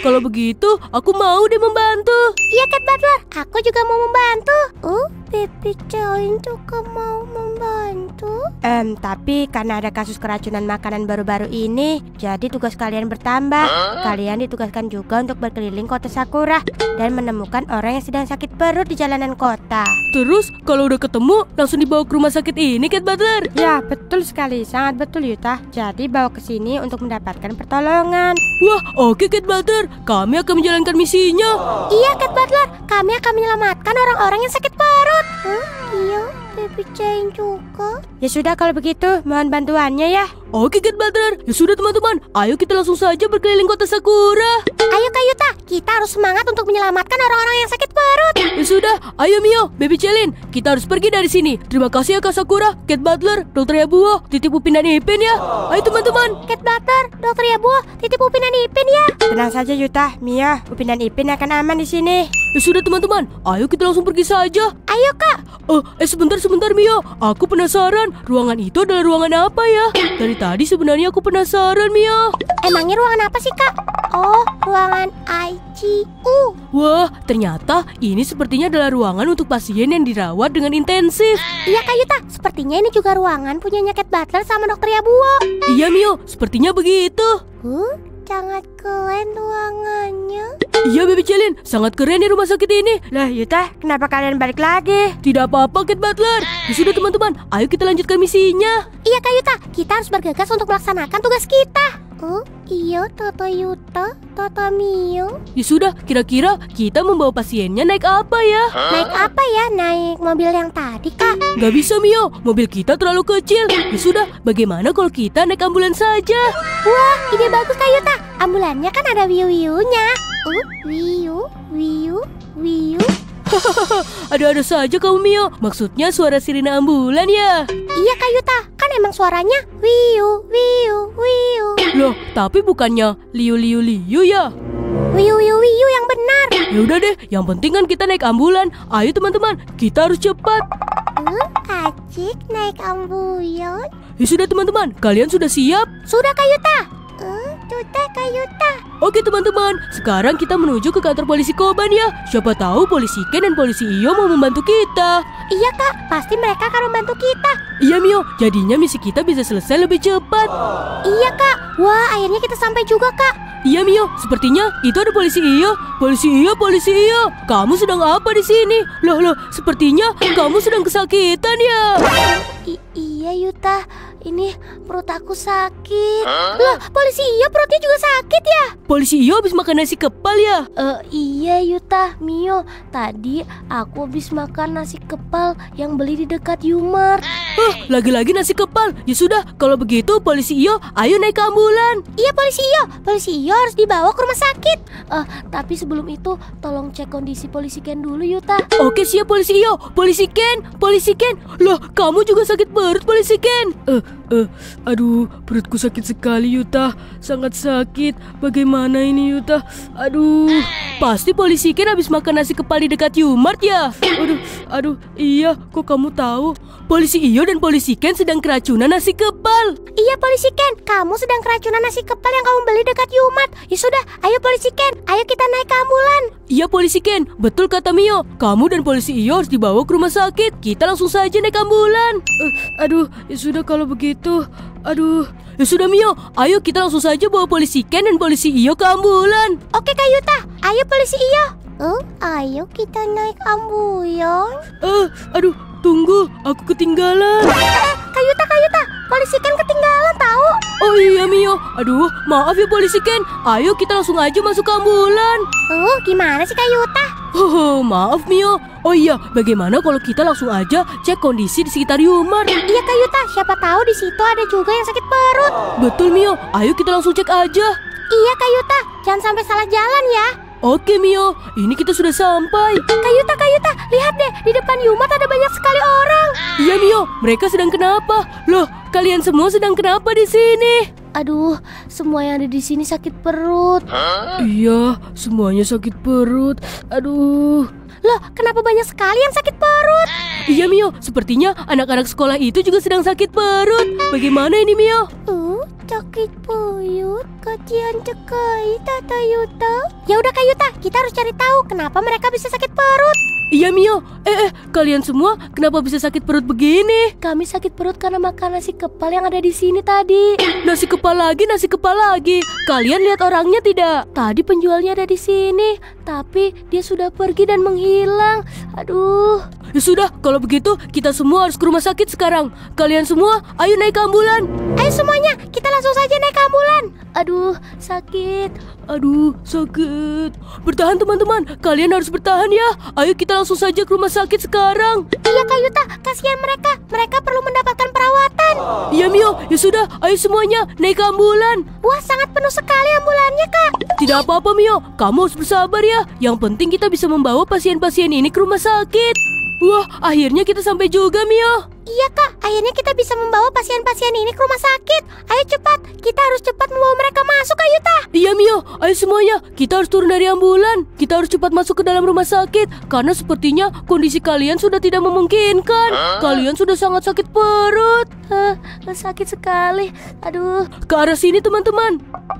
kalau begitu aku mau deh membantu. Iya, Cat Butler, aku juga mau membantu. Oh, Baby Celine juga mau membantu. Em, tapi karena ada kasus keracunan makanan baru-baru ini, jadi tugas kalian bertambah. Kalian ditugaskan juga untuk berkeliling kota Sakura dan menemukan orang yang sedang sakit perut di jalanan kota. Terus kalau udah ketemu langsung dibawa ke rumah sakit ini, Cat Butler. Ya, betul sekali, sangat betul Yuta. Jadi bawa ke sini untuk mendapatkan pertolongan. Wah, oke Cat Butler, kami akan menjalankan misinya. Iya, Cat Butler, kami akan menyelamatkan orang-orang yang sakit perut. Huh? Iya, Baby Celine juga. Ya sudah kalau begitu, mohon bantuannya ya. Oke Cat Butler, ya sudah teman-teman, ayo kita langsung saja berkeliling kota Sakura. Ayo Kak Yuta, kita harus semangat untuk menyelamatkan orang-orang yang sakit perut. Ya sudah, ayo Mio, Baby Celine, kita harus pergi dari sini. Terima kasih ya Kak Sakura, Cat Butler, Dokter Yabuo, titip Upin dan Ipin ya. Ayo teman-teman. Cat Butler, Dokter Yabuo, titip Upin dan Ipin ya. Tenang saja Yuta, Mia, Upin dan Ipin akan aman di sini. Ya sudah teman-teman, ayo kita langsung pergi saja. Ayo Kak. Oh, eh sebentar sebentar Mio, aku penasaran, ruangan itu adalah ruangan apa ya? Dari tadi sebenarnya aku penasaran Mio. Emangnya ruangan apa sih Kak? Oh, ruangan I C U. Wah, ternyata ini sepertinya adalah ruangan untuk pasien yang dirawat dengan intensif. Iya Kak Yuta, sepertinya ini juga ruangan punyanya Cat Butler sama Dokter Yabuo. Iya Mio, sepertinya begitu. Huh? Sangat keren ruangannya. Iya Baby Celine, sangat keren di rumah sakit ini. Lah Yuta, kenapa kalian balik lagi? Tidak apa-apa Cat Butler. Ya sudah teman-teman, ayo kita lanjutkan misinya. Iya Kak Yuta, kita harus bergegas untuk melaksanakan tugas kita. Oh iya Tata Yuta, Tata Mio. Ya sudah, kira-kira kita membawa pasiennya naik apa ya? Naik apa ya? Naik mobil yang tadi Kak? Gak bisa Mio, mobil kita terlalu kecil. Ya sudah, bagaimana kalau kita naik ambulans saja? Wah, ide bagus Kak Yuta. Ambulannya kan ada wiu-wiunya. Uh, wiu, wiu, wiu. Ada-ada saja kamu Mio. Maksudnya suara sirine ambulan ya? Iya Kak Yuta, kan emang suaranya wiu, wiu, wiu. Loh, tapi bukannya liu-liu-liu ya? Wiu, wiu, wiu yang benar. Ya udah deh, yang penting kan kita naik ambulan. Ayo teman-teman, kita harus cepat. Uh, Acik naik ambulan. Ya sudah teman-teman, kalian sudah siap? Sudah Kak Yuta. Uh, sudah Kak Yuta. Oke teman-teman, sekarang kita menuju ke kantor polisi Koban ya. Siapa tahu polisi Ken dan polisi Iyo mau membantu kita. Iya Kak, pasti mereka akan membantu kita. Iya Mio, jadinya misi kita bisa selesai lebih cepat. Iya Kak, wah akhirnya kita sampai juga Kak. Iya Mio, sepertinya itu ada polisi Iyo. Polisi Iyo, polisi Iyo, kamu sedang apa di sini? Loh loh, sepertinya kamu sedang kesakitan ya. I iya Yuta, ini perut aku sakit. Loh, polisi Iyo perutnya juga sakit ya? Polisi Iyo habis makan nasi kepal ya? Eh iya Yuta, Mio, tadi aku habis makan nasi kepal yang beli di dekat Yumart. Huh, lagi-lagi nasi kepal. Ya sudah, kalau begitu polisi Iyo, ayo naik ke ambulan. Iya polisi Iyo, polisi Iyo harus dibawa ke rumah sakit. Eh tapi sebelum itu tolong cek kondisi polisi Ken dulu Yuta. Oke siap polisi Iyo. Polisi Ken, polisi Ken. Loh, kamu juga sakit perut polisi Ken? Eh, eh, aduh, perutku sakit sekali Yuta. Sangat sakit. Bagaimana ini Yuta? Aduh, pasti polisi Ken habis makan nasi kepal di dekat Yumart ya? Aduh, aduh, iya, kok kamu tahu? Polisi Iyo dan polisi Ken sedang keracunan nasi kepal. Iya polisi Ken, kamu sedang keracunan nasi kepal yang kamu beli dekat Yumart. Ya sudah, ayo polisi Ken, ayo kita naik ke ambulan. Iya polisi Ken, betul kata Mio. Kamu dan polisi Iyo harus dibawa ke rumah sakit. Kita langsung saja naik ambulan. Uh, aduh, ya sudah kalau begitu. Aduh, ya sudah Mio. Ayo kita langsung saja bawa polisi Ken dan polisi Iyo ke ambulan. Oke Kak Yuta, ayo polisi Iyo. Oh, ayo kita naik ambulan. Eh, uh, aduh, tunggu, aku ketinggalan. Eh, Kak Yuta, Kak Yuta, polisi Ken ketinggalan tahu. Oh iya Mio, aduh, maaf ya polisi Ken. Ayo kita langsung aja masuk ke ambulan. Oh, gimana sih Kak Yuta? Oh, maaf Mio. Oh iya, bagaimana kalau kita langsung aja cek kondisi di sekitar Yumart? Iya Kak Yuta, siapa tahu di situ ada juga yang sakit perut. Betul Mio, ayo kita langsung cek aja. Iya Kak Yuta, jangan sampai salah jalan ya. Oke Mio, ini kita sudah sampai. Kak Yuta, Kak Yuta, lihat deh, di depan Yumart ada banyak sekali orang. Iya Mio, mereka sedang kenapa? Loh, kalian semua sedang kenapa di sini? Aduh, semua yang ada di sini sakit perut. Iya, semuanya sakit perut. Aduh. Loh, kenapa banyak sekali yang sakit perut? Iya Mio, sepertinya anak-anak sekolah itu juga sedang sakit perut. Bagaimana ini Mio? Uh, sakit perut. Kasihan sekali Tata Yuta. Ya udah Kak Yuta, kita harus cari tahu kenapa mereka bisa sakit perut. Iya Mio, eh, eh kalian semua kenapa bisa sakit perut begini? Kami sakit perut karena makan nasi kepal yang ada di sini tadi. Nasi kepal lagi, nasi kepal lagi. Kalian lihat orangnya tidak? Tadi penjualnya ada di sini, tapi dia sudah pergi dan menghilang. Aduh. Ya sudah, kalau begitu kita semua harus ke rumah sakit sekarang. Kalian semua, ayo naik ke ambulan. Ayo semuanya, kita langsung saja naik ke ambulan. Aduh, sakit. Aduh, sakit. Bertahan teman-teman, kalian harus bertahan ya. Ayo kita langsung saja ke rumah sakit sekarang. Iya Kak Yuta, kasihan mereka. Mereka perlu mendapatkan perawatan. Iya Mio, ya sudah, ayo semuanya naik ke ambulan. Wah, sangat penuh sekali ambulannya Kak. Tidak apa-apa Mio, kamu harus bersabar ya. Yang penting kita bisa membawa pasien-pasien ini ke rumah sakit. Wah, akhirnya kita sampai juga Mio. Iya Kak, akhirnya kita bisa membawa pasien-pasien ini ke rumah sakit. Ayo cepat, kita harus cepat membawa mereka masuk Kak Yuta. Iya Mio, ayo semuanya, kita harus turun dari ambulan. Kita harus cepat masuk ke dalam rumah sakit, karena sepertinya kondisi kalian sudah tidak memungkinkan. Kalian sudah sangat sakit perut. Hah, sakit sekali. Aduh. Ke arah sini teman-teman.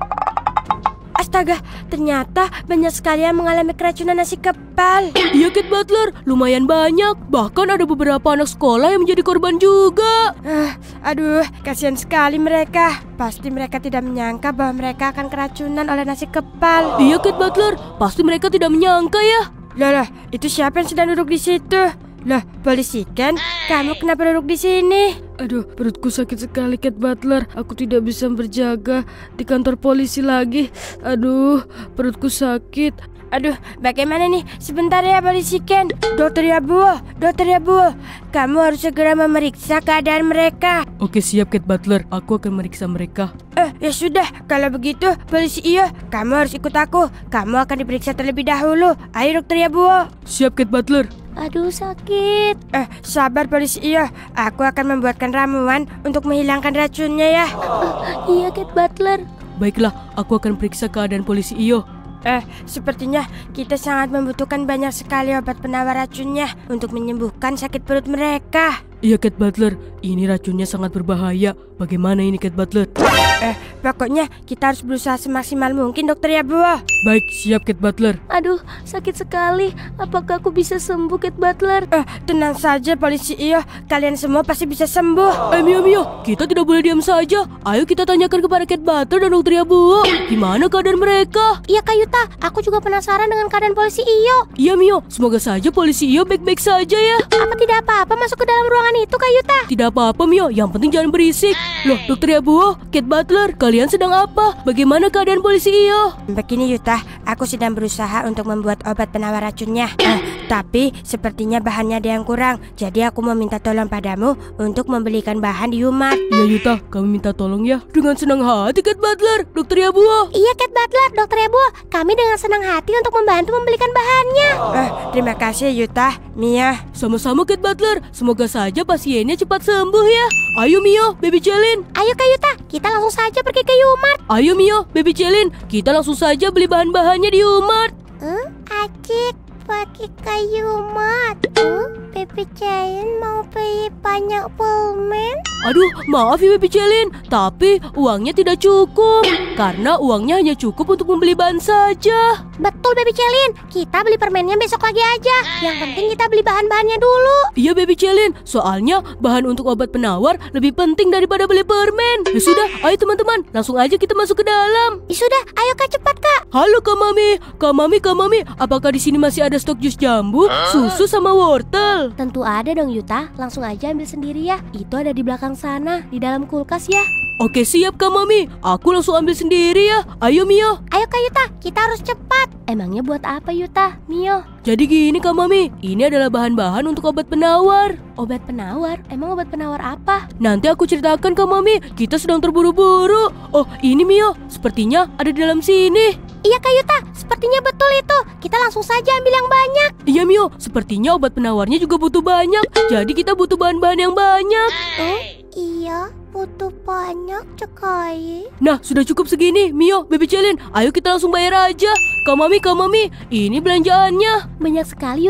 Astaga, ternyata banyak sekali yang mengalami keracunan nasi kepal. Iya Kate Butler, lumayan banyak. Bahkan ada beberapa anak sekolah yang menjadi korban juga. Ah, aduh, kasihan sekali mereka. Pasti mereka tidak menyangka bahwa mereka akan keracunan oleh nasi kepal. Iya Kate Butler, pasti mereka tidak menyangka ya. Loh, loh, itu siapa yang sedang duduk di situ? Loh, polisi Ken, kamu kenapa duduk di sini? Aduh, perutku sakit sekali Kate Butler. Aku tidak bisa berjaga di kantor polisi lagi. Aduh, perutku sakit. Aduh, bagaimana nih? Sebentar ya polisi Ken. Dokter Yabuo, Dokter Yabuo, kamu harus segera memeriksa keadaan mereka. Oke siap Kate Butler, aku akan meriksa mereka. Eh, ya sudah, kalau begitu polisi Iyo, kamu harus ikut aku. Kamu akan diperiksa terlebih dahulu. Ayo Dokter Yabuo. Siap Kate Butler. Aduh, sakit. Eh, sabar polisi Iyo. Aku akan membuatkan ramuan untuk menghilangkan racunnya ya. Uh, iya Kate Butler. Baiklah, aku akan periksa keadaan polisi Iyo. Eh, sepertinya kita sangat membutuhkan banyak sekali obat penawar racunnya untuk menyembuhkan sakit perut mereka. Iya Kate Butler, ini racunnya sangat berbahaya. Bagaimana ini Kate Butler? Eh, pokoknya kita harus berusaha semaksimal mungkin Dokter Yabuo. Baik, siap Kate Butler. Aduh, sakit sekali. Apakah aku bisa sembuh Kate Butler? Eh, tenang saja polisi Iyo, kalian semua pasti bisa sembuh. Eh Mio Mio, kita tidak boleh diam saja. Ayo kita tanyakan kepada Kate Butler dan Dokter Yabuo. Gimana keadaan mereka? Iya Kak Yuta, aku juga penasaran dengan keadaan polisi Iyo. Iya Mio, semoga saja polisi Iyo baik-baik saja ya. Apa tidak apa-apa masuk ke dalam ruangan itu Kak Yuta? Tidak apa-apa Mio, yang penting jangan berisik. Loh, Dokter Yabuo, Kate Butler, kalian sedang apa? Bagaimana keadaan polisi Iyo? Begini Yuta, aku sedang berusaha untuk membuat obat penawar racunnya. Eh, tapi sepertinya bahannya ada yang kurang. Jadi aku mau minta tolong padamu untuk membelikan bahan di Umar. Iya Yuta, kami minta tolong ya. Dengan senang hati Kate Butler, Dokter Yabuo. Iya Kate Butler, Dokter Yabuo, kami dengan senang hati untuk membantu membelikan bahannya. Eh, terima kasih Yuta, Mia. Sama-sama Kate Butler, semoga saja pasiennya cepat sembuh ya. Ayo Mio, Baby Celin. Ayo Kak Yuta, kita langsung saja pergi ke Umar. Ayo Mio, Baby Celin, kita langsung saja beli bahan-bahannya di Umar. Hmm, Acik pergi ke Umar. Hmm, Baby Celin mau beli banyak permen. Aduh, maaf ya Baby Celin, tapi uangnya tidak cukup. Karena uangnya hanya cukup untuk membeli bahan saja. Betul Baby Celin, kita beli permennya besok lagi aja. Yang penting kita beli bahan-bahannya dulu. Iya Baby Celin, soalnya bahan untuk obat penawar lebih penting daripada beli permen. Ya sudah, ayo teman-teman, langsung aja kita masuk ke dalam. Ya sudah, ayo Kak, cepat Kak. Halo Kak Mami, Kak Mami, Kak Mami, apakah di sini masih ada stok jus jambu, susu sama wortel? Tentu ada dong Yuta, langsung aja ambil sendiri ya. Itu ada di belakang sana, di dalam kulkas ya. Oke siap Kak Mami, aku langsung ambil sendiri ya. Ayo Mio. Ayo Kak Yuta, kita harus cepat. Emangnya buat apa Yuta, Mio? Jadi gini Kak Mami, ini adalah bahan-bahan untuk obat penawar. Obat penawar? Emang obat penawar apa? Nanti aku ceritakan Kak Mami, kita sedang terburu-buru. Oh ini Mio, sepertinya ada di dalam sini. Iya Kak Yuta, sepertinya betul itu. Kita langsung saja ambil yang banyak. Iya Mio, sepertinya obat penawarnya juga butuh banyak. Jadi kita butuh bahan-bahan yang banyak. Oh iya, butuh banyak sekali. Nah sudah cukup segini Mio, Baby Celin, ayo kita langsung bayar aja. Kak Mami, Kak Mami, ini belanjaannya. Banyak sekali Yuta,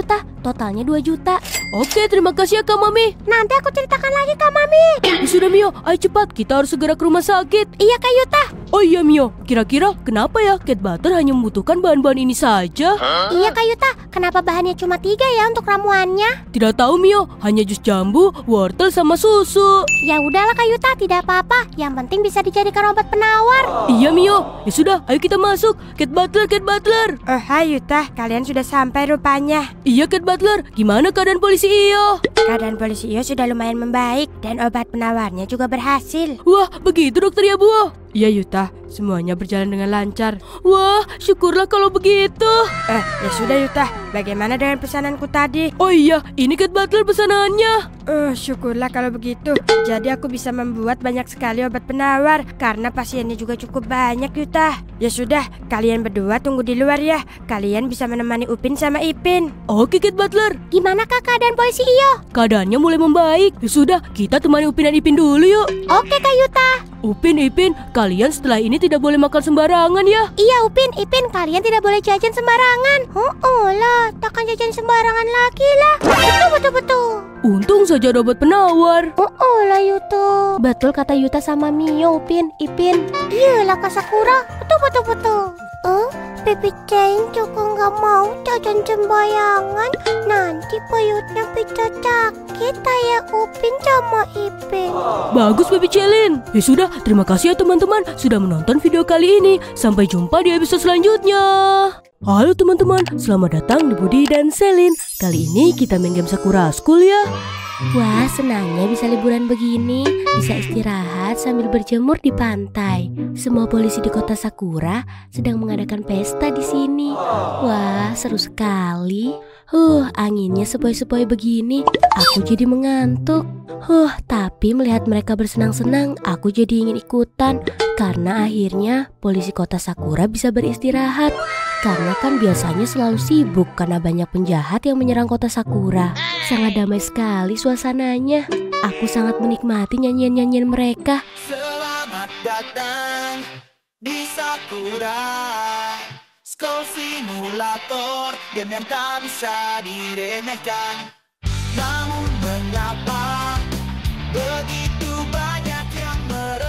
totalnya dua juta. Oke, terima kasih ya Kak Mami. Nanti aku ceritakan lagi Kak Mami. Ya sudah Mio, ayo cepat, kita harus segera ke rumah sakit. Iya Kak Yuta. Oh iya Mio, kira-kira kenapa ya Cat Butter hanya membutuhkan bahan-bahan ini saja? Iya Kak Yuta, kenapa bahannya cuma tiga ya untuk ramuannya? Tidak tahu Mio, hanya jus jambu, wortel sama susu. Ya udahlah Kak Yuta, tidak apa-apa. Yang penting bisa dijadikan obat penawar. Iya Mio, ya sudah, ayo kita masuk. Cat Butler, Cat Butler. Oh hai Yuta, kalian sudah sampai rupanya. Iya Cat Butler, gimana keadaan polisi Iyo? Keadaan polisi Iyo sudah lumayan membaik dan obat penawarnya juga berhasil. Wah, begitu dokter ya Bu? Iya Yuta, semuanya berjalan dengan lancar. Wah, syukurlah kalau begitu. Eh, ya sudah Yuta, bagaimana dengan pesananku tadi? Oh iya, ini Cat Butler pesanannya. Oh, syukurlah kalau begitu. Jadi aku bisa membuat banyak sekali obat penawar karena pasiennya juga cukup banyak Yuta. Ya sudah, kalian berdua tunggu di luar ya. Kalian bisa menemani Upin sama Ipin. Oke Cat Butler. Gimana Kak keadaan polisi Iyo? Keadaannya mulai membaik. Ya sudah, kita temani Upin dan Ipin dulu yuk. Oke Kak Yuta. Upin, Ipin, kalian setelah ini tidak boleh makan sembarangan ya. Iya Upin, Ipin, kalian tidak boleh jajan sembarangan. Oh, oh lah, takkan jajan sembarangan lagi lah. Betul, betul, betul. Untung saja ada obat penawar. Oh, oh lah Yuto. Betul kata Yuta sama Mio, Upin, Ipin. Iyalah Kak Sakura, betul, betul, betul. Eh, Baby Chain juga nggak mau jajan sembarangan. Nanti perutnya bisa sakit kayak Upin sama Ipin. Bagus Baby Celin. Ya sudah, terima kasih ya teman-teman sudah menonton video kali ini. Sampai jumpa di episode selanjutnya. Halo teman-teman, selamat datang di Budi dan Selin. Kali ini kita main game Sakura School ya. Wah, senangnya bisa liburan begini. Bisa istirahat sambil berjemur di pantai. Semua polisi di kota Sakura sedang mengadakan pesta di sini. Wah, seru sekali. Huh, anginnya sepoi-sepoi begini, aku jadi mengantuk. Huh, tapi melihat mereka bersenang-senang, aku jadi ingin ikutan. Karena akhirnya polisi kota Sakura bisa beristirahat. Karena kan biasanya selalu sibuk karena banyak penjahat yang menyerang kota Sakura. Sangat damai sekali suasananya. Aku sangat menikmati nyanyian-nyanyian mereka. Selamat datang di Sakura School Simulator, game yang tak bisa diremehkan. Namun mengapa begitu banyak yang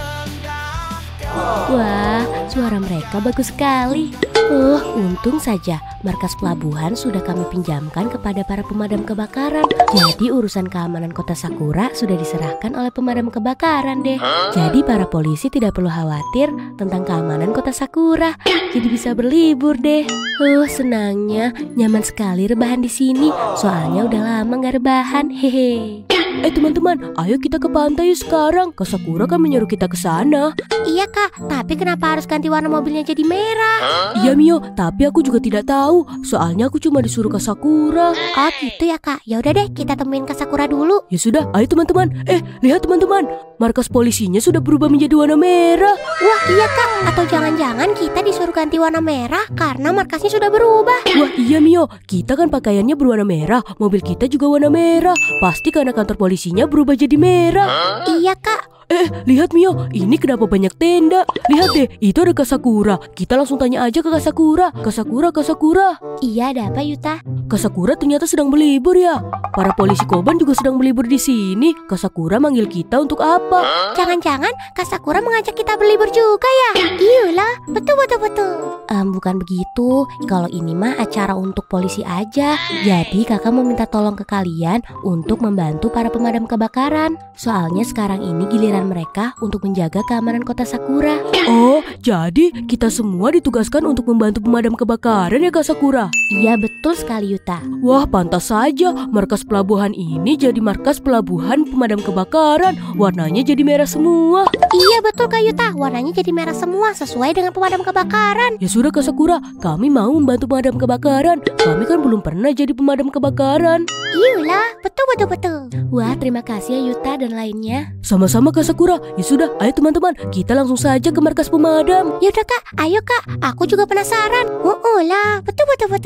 merendahkan? Wah, suara mereka bagus sekali. Uh, untung saja markas pelabuhan sudah kami pinjamkan kepada para pemadam kebakaran. Jadi urusan keamanan kota Sakura sudah diserahkan oleh pemadam kebakaran deh. Jadi para polisi tidak perlu khawatir tentang keamanan kota Sakura. Jadi bisa berlibur deh. Uh, senangnya, nyaman sekali rebahan di sini. Soalnya udah lama nggak rebahan, hehe. Eh teman-teman, ayo kita ke pantai yuk sekarang. Kak Sakura kan menyuruh kita ke sana. Iya Kak, tapi kenapa harus ganti warna mobilnya jadi merah? Iya Mio, tapi aku juga tidak tahu. Soalnya aku cuma disuruh Kak Sakura. Oh gitu ya Kak, ya udah deh kita temuin Kak Sakura dulu. Ya sudah, ayo teman-teman. Eh, lihat teman-teman, markas polisinya sudah berubah menjadi warna merah. Wah iya Kak, atau jangan-jangan kita disuruh ganti warna merah karena markasnya sudah berubah. Wah iya Mio, kita kan pakaiannya berwarna merah, mobil kita juga warna merah. Pasti karena kantor polisinya berubah jadi merah. Iya Kak. Eh, lihat Mio, ini kenapa banyak tenda? Lihat deh, itu ada Kak Sakura. Kita langsung tanya aja ke Kak Sakura. Kak Sakura, Kak Sakura. Iya, ada apa Yuta? Kak Sakura ternyata sedang berlibur ya. Para polisi Koban juga sedang berlibur di sini. Kak Sakura manggil kita untuk apa? Jangan-jangan Kak Sakura mengajak kita berlibur juga ya? Iyalah, betul betul betul. Um, bukan begitu. Kalau ini mah acara untuk polisi aja. Jadi kakak mau minta tolong ke kalian untuk membantu para pemadam kebakaran. Soalnya sekarang ini giliran mereka untuk menjaga keamanan kota Sakura. Oh, jadi kita semua ditugaskan untuk membantu pemadam kebakaran ya Kak Sakura? Iya betul sekali Yuta. Wah, pantas saja markas pelabuhan ini jadi markas pelabuhan pemadam kebakaran. Warnanya jadi merah semua. Iya betul Kak Yuta, warnanya jadi merah semua sesuai dengan pemadam kebakaran. Ya sudah Kak Sakura, kami mau membantu pemadam kebakaran. Kami kan belum pernah jadi pemadam kebakaran. Iyalah, betul betul betul. Wah, terima kasih ya Yuta dan lainnya. Sama-sama Kak Sakura. Ya sudah, ayo teman-teman, kita langsung saja ke markas pemadam. Yaudah Kak, ayo Kak, aku juga penasaran. Oh, oh lah, betul betul betul.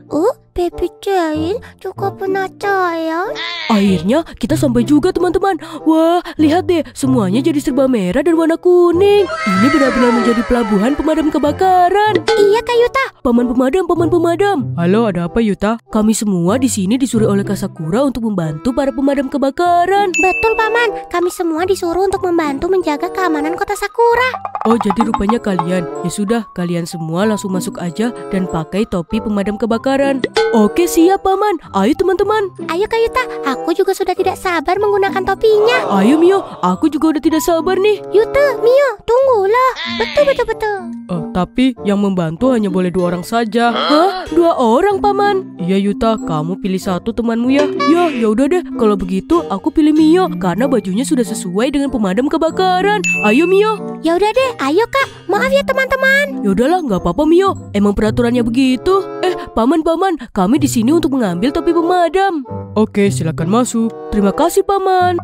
Oh, Baby Jane juga penasaran. Akhirnya kita sampai juga teman-teman. Wah, lihat deh, semuanya jadi serba merah dan warna kuning. Ini benar-benar menjadi pelabuhan pemadam kebakaran. Iya Kak Yuta. Paman pemadam, paman pemadam. Halo, ada apa Yuta? Kami semua di sini disuruh oleh Kak Sakura untuk membantu para pemadam kebakaran. Betul Paman, kami semua disuruh untuk membantu menjaga keamanan kota Sakura. Oh, jadi rupanya kalian. Ya sudah, kalian semua langsung masuk aja dan pakai topi pemadam kebakaran. Oke, siap Paman. Ayo teman-teman. Ayo Kak Yuta, aku juga sudah tidak sabar menggunakan topinya. Ayo Mio, aku juga udah tidak sabar nih. Yuta, Mio, tunggulah. Betul, betul, betul. Uh, tapi yang membantu hanya boleh dua orang saja. Hah? Dua orang Paman? Iya Yuta, kamu pilih satu temanmu ya. Ya, ya udah deh. Kalau begitu aku pilih Mio karena bajunya sudah sesuai dengan pemadam kebakaran. Ayo Mio. Ya udah deh, ayo Kak. Maaf ya teman-teman. Ya udahlah, nggak apa-apa Mio. Emang peraturannya begitu. Eh, paman-paman, kami di sini untuk mengambil topi pemadam. Oke, silakan masuk. Terima kasih Paman.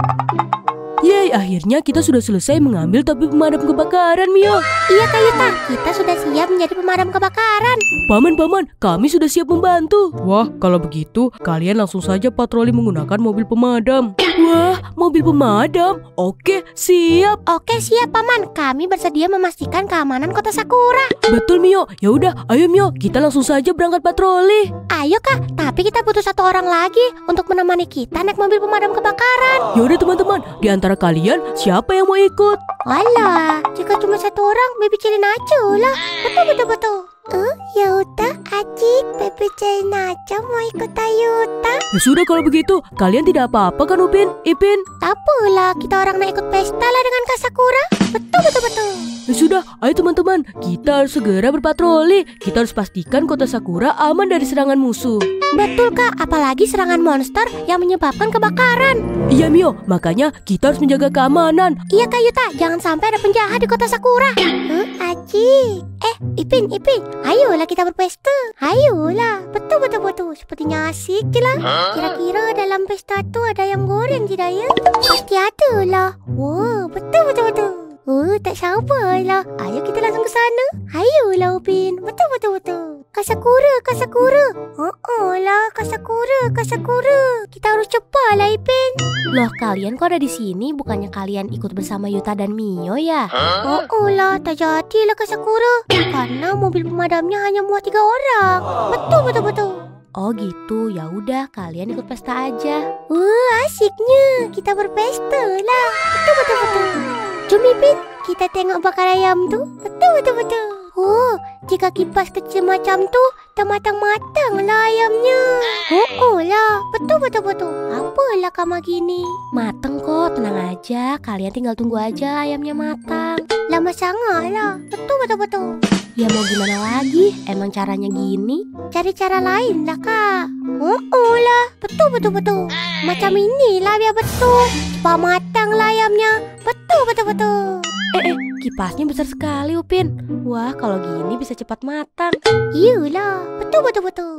Yeay, akhirnya kita sudah selesai mengambil topi pemadam kebakaran, Mio. Iya Kak Yuta, kita sudah siap menjadi pemadam kebakaran. Paman-paman, kami sudah siap membantu. Wah, kalau begitu kalian langsung saja patroli menggunakan mobil pemadam. Wah, mobil pemadam? Oke, siap. Oke, siap Paman. Kami bersedia memastikan keamanan kota Sakura. Betul Mio. Ya udah, ayo Mio, kita langsung saja berangkat patroli. Ayo Kak, tapi kita butuh satu orang lagi untuk menemani kita naik mobil pemadam kebakaran. Ya udah teman-teman, di antara kalian siapa yang mau ikut? Walah, jika cuma satu orang, Baby Jane aja lah. Betul, betul, betul. Oh, Yuta, Acik, Baby Jane aja mau ikut Yuta. Ya sudah kalau begitu, kalian tidak apa-apa kan Upin, Ipin? Tak apalah, kita orang nak ikut pesta lah dengan Kak Sakura. Betul, betul, betul. Ya sudah, ayo teman-teman, kita harus segera berpatroli. Kita harus pastikan kota Sakura aman dari serangan musuh. Betul Kak, apalagi serangan monster yang menyebabkan kebakaran. Iya Mio, makanya kita harus menjaga keamanan. Iya Kak Yuta, jangan sampai ada penjahat di kota Sakura. Huh, Aji. Eh, Ipin, Ipin, ayolah kita berpesta. Ayolah, betul, betul, betul. Sepertinya asik lah. Kira-kira dalam pesta tuh ada ayam goreng tidak ya? Pasti ada lah. Wow, betul, betul, betul. Oh, tak sabarlah. Ayo kita langsung ke sana. Ayolah Upin. Betul, betul, betul. Kak Sakura, Kak Sakura. Oh, oh lah, Kak Sakura, Kak Sakura. Kita harus cepat lah Ipin. Loh, kalian kok ada di sini? Bukannya kalian ikut bersama Yuta dan Mio ya? Oh, oh lah, tak jadilah Kak Sakura. Karena mobil pemadamnya hanya muat tiga orang. Betul, betul, betul. Oh gitu, ya udah kalian ikut pesta aja. Wah, asiknya. Kita berpesta lah. Betul, betul, betul. Jom Ipin, kita tengok bakar ayam tu. Betul, betul, betul. Oh, jika kipas kecil macam tu, dah matang-matang lah ayamnya. Oh, oh lah. Betul, betul, betul. Apalah kamar gini? Mateng kok, tenang aja. Kalian tinggal tunggu aja ayamnya matang. Lama sangat lah. Betul, betul, betul. Ya mau gimana lagi? Emang caranya gini? Cari cara lain lah Kak. Oh, oh lah. Betul, betul, betul. Macam inilah biar betul. Cepat matang lah ayamnya. Betul, betul, betul. Eh, eh, kipasnya besar sekali Upin. Wah, kalau gini bisa cepat matang. Iyalah. Betul, betul, betul.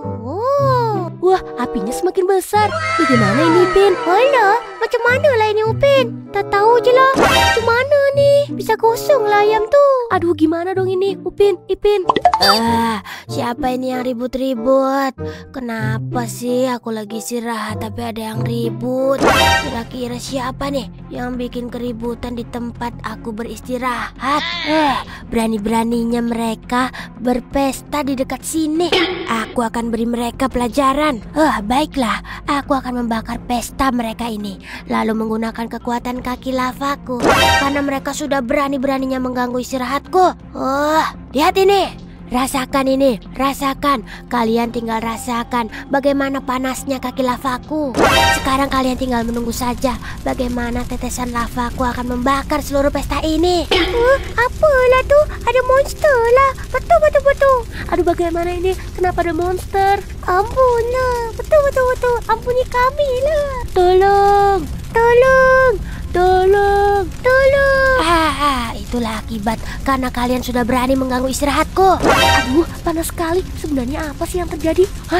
Oh. Wah, apinya semakin besar. Bagaimana ini Upin? Alah, macam mana lah ini Upin? Tak tahu je lah. Macam mana nih? Bisa gosong lah ayam tu. Aduh, gimana dong ini Upin, Ipin? Ah, siapa ini yang ribut-ribut? Kenapa sih aku lagi istirahat tapi ada yang ribut? Kira-kira siapa nih yang bikin keributan di tempat aku beristirahat? Eh, berani-beraninya mereka berpesta di dekat sini. Aku akan beri mereka pelajaran. Eh, baiklah, aku akan membakar pesta mereka ini, lalu menggunakan kekuatan kaki lavaku karena mereka sudah berani-beraninya mengganggu istirahatku. Oh, lihat ini. Rasakan ini, rasakan. Kalian tinggal rasakan bagaimana panasnya kaki lavaku. Sekarang kalian tinggal menunggu saja bagaimana tetesan lavaku akan membakar seluruh pesta ini. Uh, apalah tuh? Ada monster lah. Betul, betul, betul. Aduh, bagaimana ini? Kenapa ada monster? Ampun lah. Betul, betul, betul. Ampuni kami lah. Tolong, Tolong. tolong, Tolong. Ah, ah, itulah akibat karena kalian sudah berani mengganggu istirahatku. Aduh, panas sekali. Sebenarnya apa sih yang terjadi? Hah?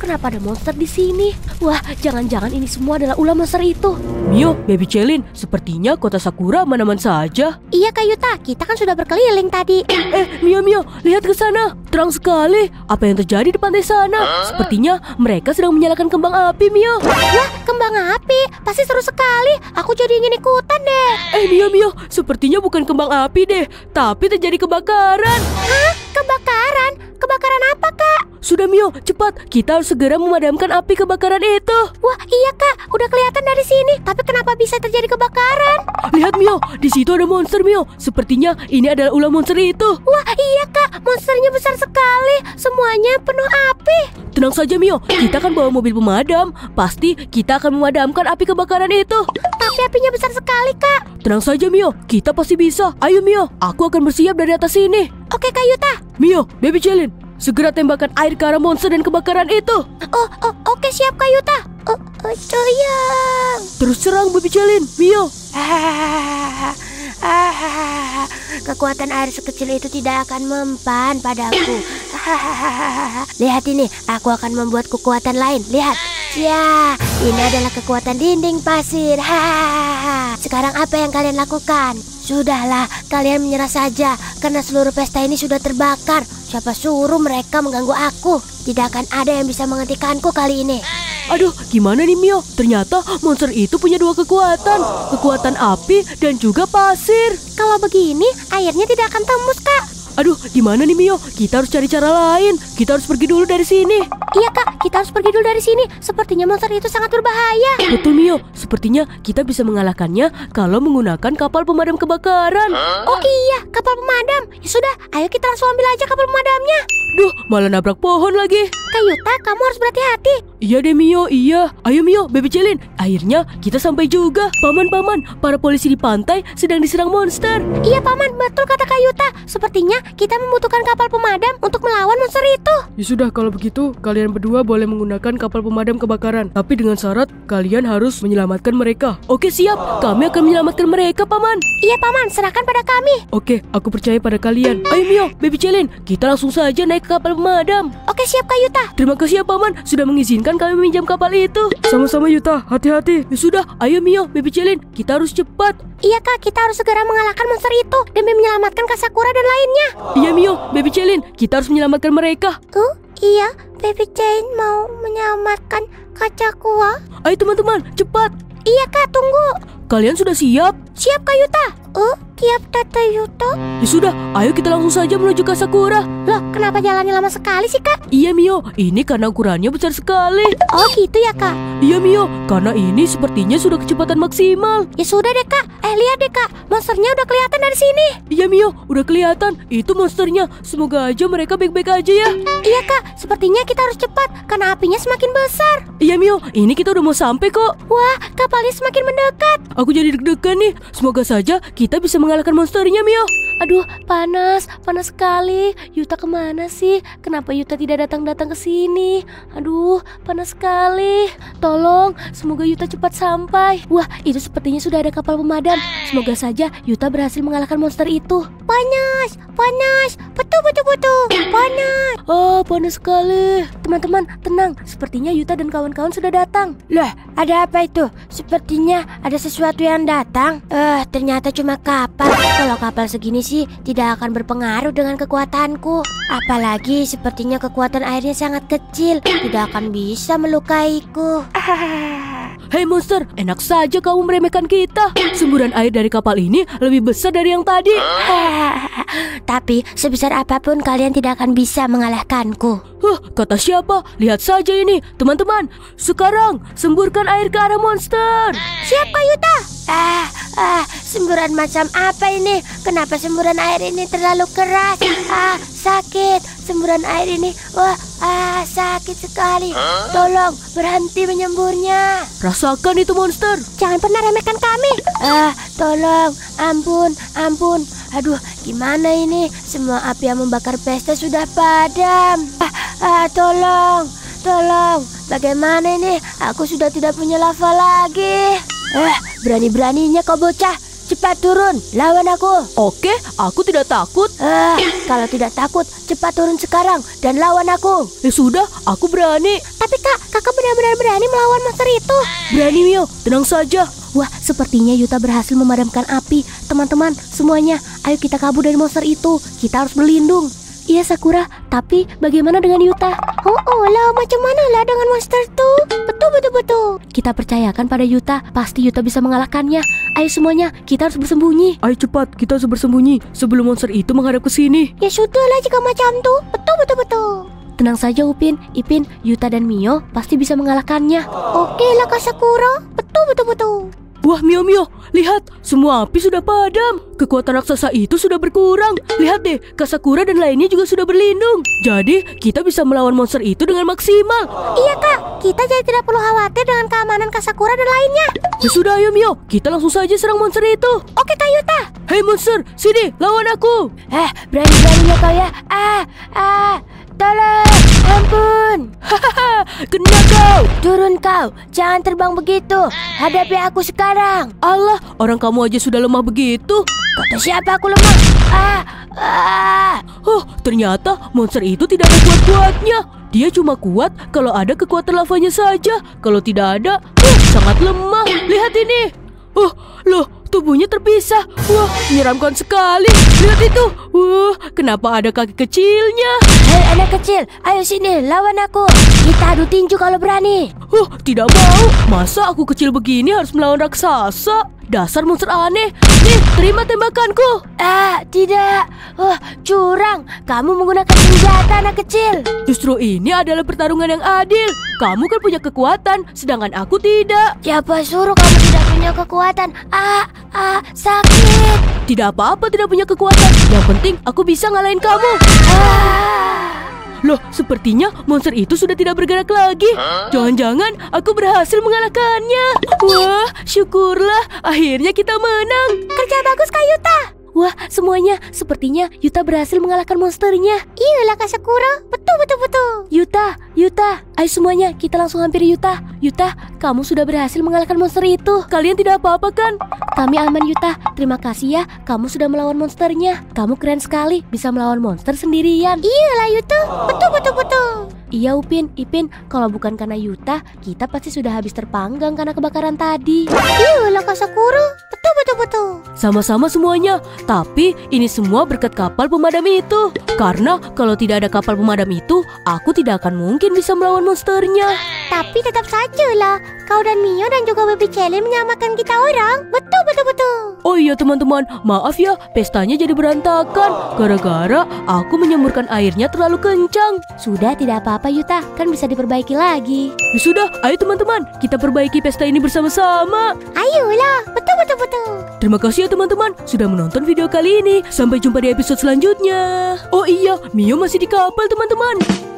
kenapa ada monster di sini? Wah, jangan-jangan ini semua adalah ulah monster itu. Mio, Baby Celin, sepertinya kota Sakura aman-aman saja. Iya Kak Yuta, kita kan sudah berkeliling tadi. Eh, Mio, Mio, lihat ke sana. Terang sekali. Apa yang terjadi di pantai sana? Sepertinya mereka sedang menyalakan kembang api, Mio. Wah, kembang api, pasti seru sekali. Aku jadi ingin ikutan deh. Eh, Mio, Mio, sepertinya bukan kembang api deh, tapi terjadi kebakaran. Hah? Kebakaran? Kebakaran apa Kak? Sudah Mio, cepat, kita harus segera memadamkan api kebakaran itu. Wah iya Kak, udah kelihatan dari sini. Tapi kenapa bisa terjadi kebakaran? Lihat Mio, di situ ada monster Mio. Sepertinya ini adalah ulah monster itu. Wah iya Kak, monsternya besar sekali. Semuanya penuh api. Tenang saja Mio, kita akan bawa mobil pemadam. Pasti kita akan memadamkan api kebakaran itu. Tapi apinya besar sekali Kak. Tenang saja Mio, kita pasti bisa. Ayo Mio, aku akan bersiap dari atas sini. Oke Kak Yuta. Mio, Baby Celin, segera tembakkan air ke arah monster dan kebakaran itu. Oh, oh oke siap Kak Yuta. Oh, oh coyang. Terus serang Baby Celin, Mio. Ah, ah, kekuatan air sekecil itu tidak akan mempan padaku. Ah, lihat ini, aku akan membuat kekuatan lain. Lihat, ya, ini adalah kekuatan dinding pasir. Ha, sekarang apa yang kalian lakukan? Sudahlah, kalian menyerah saja karena seluruh pesta ini sudah terbakar. Siapa suruh mereka mengganggu aku? Tidak akan ada yang bisa menghentikanku kali ini. Aduh, gimana nih Mio? Ternyata monster itu punya dua kekuatan. Kekuatan api dan juga pasir. Kalau begini, airnya tidak akan tembus Kak. Aduh, gimana nih Mio? Kita harus cari cara lain. Kita harus pergi dulu dari sini. Iya Kak, kita harus pergi dulu dari sini. Sepertinya monster itu sangat berbahaya. Betul Mio, sepertinya kita bisa mengalahkannya kalau menggunakan kapal pemadam kebakaran. Oh iya, kapal pemadam. Ya sudah, ayo kita langsung ambil aja kapal pemadamnya. Duh, malah nabrak pohon lagi. Kak Yuta, kamu harus berhati-hati. Iya deh Mio, iya. Ayo Mio, Baby Celin. Akhirnya kita sampai juga. Paman-paman, para polisi di pantai sedang diserang monster. Iya Paman, betul kata Kak Yuta. Sepertinya kita membutuhkan kapal pemadam untuk melawan monster itu. Ya sudah, kalau begitu kalian berdua boleh menggunakan kapal pemadam kebakaran. Tapi dengan syarat kalian harus menyelamatkan mereka. Oke siap, kami akan menyelamatkan mereka Paman. Iya Paman, serahkan pada kami. Oke, aku percaya pada kalian. Ayo Mio, Baby Celin, kita langsung saja naik ke kapal pemadam. Oke siap Kak Yuta. Terima kasih ya Paman, sudah mengizinkan kami meminjam kapal itu. Sama-sama Yuta, hati-hati. Ya sudah, ayo Mio, Baby Celin, kita harus cepat. Iya Kak, kita harus segera mengalahkan monster itu demi menyelamatkan Kak Sakura dan lainnya. Iya Mio, Baby Celin, kita harus menyelamatkan mereka. Oh iya, Baby Celin mau menyelamatkan Kak Sakura. Ayo teman-teman, cepat. Iya Kak, tunggu. Kalian sudah siap? Siap Kak Yuta. Oh, siap Tata Yuta. Ya sudah, ayo kita langsung saja menuju ke Sakura. Loh, kenapa jalannya lama sekali sih Kak? Iya Mio, ini karena ukurannya besar sekali. Oh gitu ya Kak. Iya Mio, karena ini sepertinya sudah kecepatan maksimal. Ya sudah deh Kak. Eh lihat deh Kak, monsternya udah kelihatan dari sini. Iya Mio, udah kelihatan. Itu monsternya. Semoga aja mereka baik-baik aja ya. Iya Kak, sepertinya kita harus cepat karena apinya semakin besar. Iya Mio, ini kita udah mau sampai kok. Wah, kapalnya semakin mendekat. Aku jadi deg-degan nih. Semoga saja kita bisa mengalahkan monsternya Mio. Aduh, panas, panas sekali. Yuta kemana sih? Kenapa Yuta tidak datang-datang ke sini? Aduh, panas sekali. Tolong, semoga Yuta cepat sampai. Wah, itu sepertinya sudah ada kapal pemadam. Semoga saja Yuta berhasil mengalahkan monster itu. Panas, panas, betul betul betul, panas. Oh, panas sekali. Teman-teman, tenang. Sepertinya Yuta dan kawan-kawan sudah datang. Lah, ada apa itu? Sepertinya ada sesuatu yang datang. Eh, ternyata cuma kapal. Kalau kapal segini sih tidak akan berpengaruh dengan kekuatanku. Apalagi sepertinya kekuatan airnya sangat kecil. Tidak akan bisa melukaiku. Hei monster, enak saja kamu meremehkan kita. Semburan air dari kapal ini lebih besar dari yang tadi. Tapi sebesar apapun kalian tidak akan bisa mengalahkanku. Huh, kata siapa? Lihat saja ini, teman-teman. Sekarang, semburkan air ke arah monster. Siap Kak Yuta. Ah, ah, semburan macam apa ini? Kenapa semburan air ini terlalu keras? Ah, sakit. Semburan air ini, wah, ah, sakit sekali. Tolong berhenti menyemburnya. Rasakan itu monster. Jangan pernah remehkan kami. Ah, tolong, ampun, ampun. Aduh, gimana ini? Semua api yang membakar pesta sudah padam. Ah, ah, tolong, tolong. Bagaimana ini? Aku sudah tidak punya lava lagi. Eh, berani-beraninya kau bocah. cepat turun, lawan aku. Oke, aku tidak takut. Ah, kalau tidak takut, cepat turun sekarang dan lawan aku. Ya sudah, aku berani. Tapi kak, kakak benar-benar berani melawan monster itu. Berani Mio, tenang saja. Wah, sepertinya Yuta berhasil memadamkan api. Teman-teman, semuanya, ayo kita kabur dari monster itu. Kita harus berlindung. Iya Sakura, tapi bagaimana dengan Yuta? Oh, oh lah, macam mana lah dengan monster itu? Betul, betul, betul. Kita percayakan pada Yuta, pasti Yuta bisa mengalahkannya. Ayo semuanya, kita harus bersembunyi. Ayo cepat, kita harus bersembunyi sebelum monster itu menghadap ke sini. Ya sudahlah jika macam tuh. Betul, betul, betul. Tenang saja Upin, Ipin, Yuta dan Mio pasti bisa mengalahkannya. Oke lah Kak Sakura. Betul, betul, betul. Wah Mio Mio, lihat, semua api sudah padam. Kekuatan raksasa itu sudah berkurang. Lihat deh, Kak Sakura dan lainnya juga sudah berlindung. Jadi kita bisa melawan monster itu dengan maksimal. Iya kak, kita jadi tidak perlu khawatir dengan keamanan Kak Sakura dan lainnya. Ya sudah ayo Mio, kita langsung saja serang monster itu. Oke Kak Yuta. Hei monster, sini lawan aku. Eh, berani-beraninya kau ya. Ah, ah, tolong, ampun. Hahaha, kena kau. Turun kau, jangan terbang begitu. Hadapi aku sekarang. Allah, orang kamu aja sudah lemah begitu. Kata siapa aku lemah? Ah, ah. Oh, ternyata monster itu tidak ada kuat-kuatnya. Dia cuma kuat kalau ada kekuatan lavanya saja. Kalau tidak ada, oh, sangat lemah. Lihat ini. Oh, loh, tubuhnya terpisah. Wah, menyeramkan sekali. Lihat itu. Wah, kenapa ada kaki kecilnya? Hei anak kecil, ayo sini lawan aku. Kita adu tinju kalau berani. Oh, tidak mau. Masa aku kecil begini harus melawan raksasa? Dasar monster aneh. Nih, terima tembakanku. Ah, tidak. Oh, curang. Kamu menggunakan senjata anak kecil. Justru ini adalah pertarungan yang adil. Kamu kan punya kekuatan, sedangkan aku tidak. Siapa suruh kamu tidak punya kekuatan? Ah, ah, sakit. Tidak apa-apa tidak punya kekuatan. Yang penting aku bisa ngalahin kamu. Ah. Loh, sepertinya monster itu sudah tidak bergerak lagi. Jangan-jangan aku berhasil mengalahkannya. Wah, syukurlah. Akhirnya kita menang. Kerja bagus Kak Yuta. Wah, semuanya sepertinya Yuta berhasil mengalahkan monsternya. Iyalah Kak Sakura. Betul, betul, betul. Yuta, Yuta, ayo semuanya kita langsung hampiri Yuta. Yuta, kamu sudah berhasil mengalahkan monster itu. Kalian tidak apa-apa kan? Kami aman Yuta. Terima kasih ya, kamu sudah melawan monsternya. Kamu keren sekali bisa melawan monster sendirian. Iyalah Yuta. Betul, betul, betul. Iya Upin, Ipin, kalau bukan karena Yuta, kita pasti sudah habis terpanggang karena kebakaran tadi. Iyalah Kak Sakura. Betul, betul, betul. Sama-sama semuanya. Tapi ini semua berkat kapal pemadam itu. Karena kalau tidak ada kapal pemadam itu, aku tidak akan mungkin bisa melawan monsternya. Tapi tetap saja lah, kau dan Mio dan juga Baby Celin menyelamatkan kita orang. Betul, betul, betul. Oh iya teman-teman, maaf ya, pestanya jadi berantakan gara-gara aku menyemburkan airnya terlalu kencang. Sudah, tidak apa-apa Yuta, kan bisa diperbaiki lagi. Ya sudah, ayo teman-teman, kita perbaiki pesta ini bersama-sama. Ayolah, betul, betul, betul. Terima kasih ya teman-teman sudah menonton video kali ini. Sampai jumpa di episode selanjutnya. Oh iya, Mio masih di kapal teman-teman.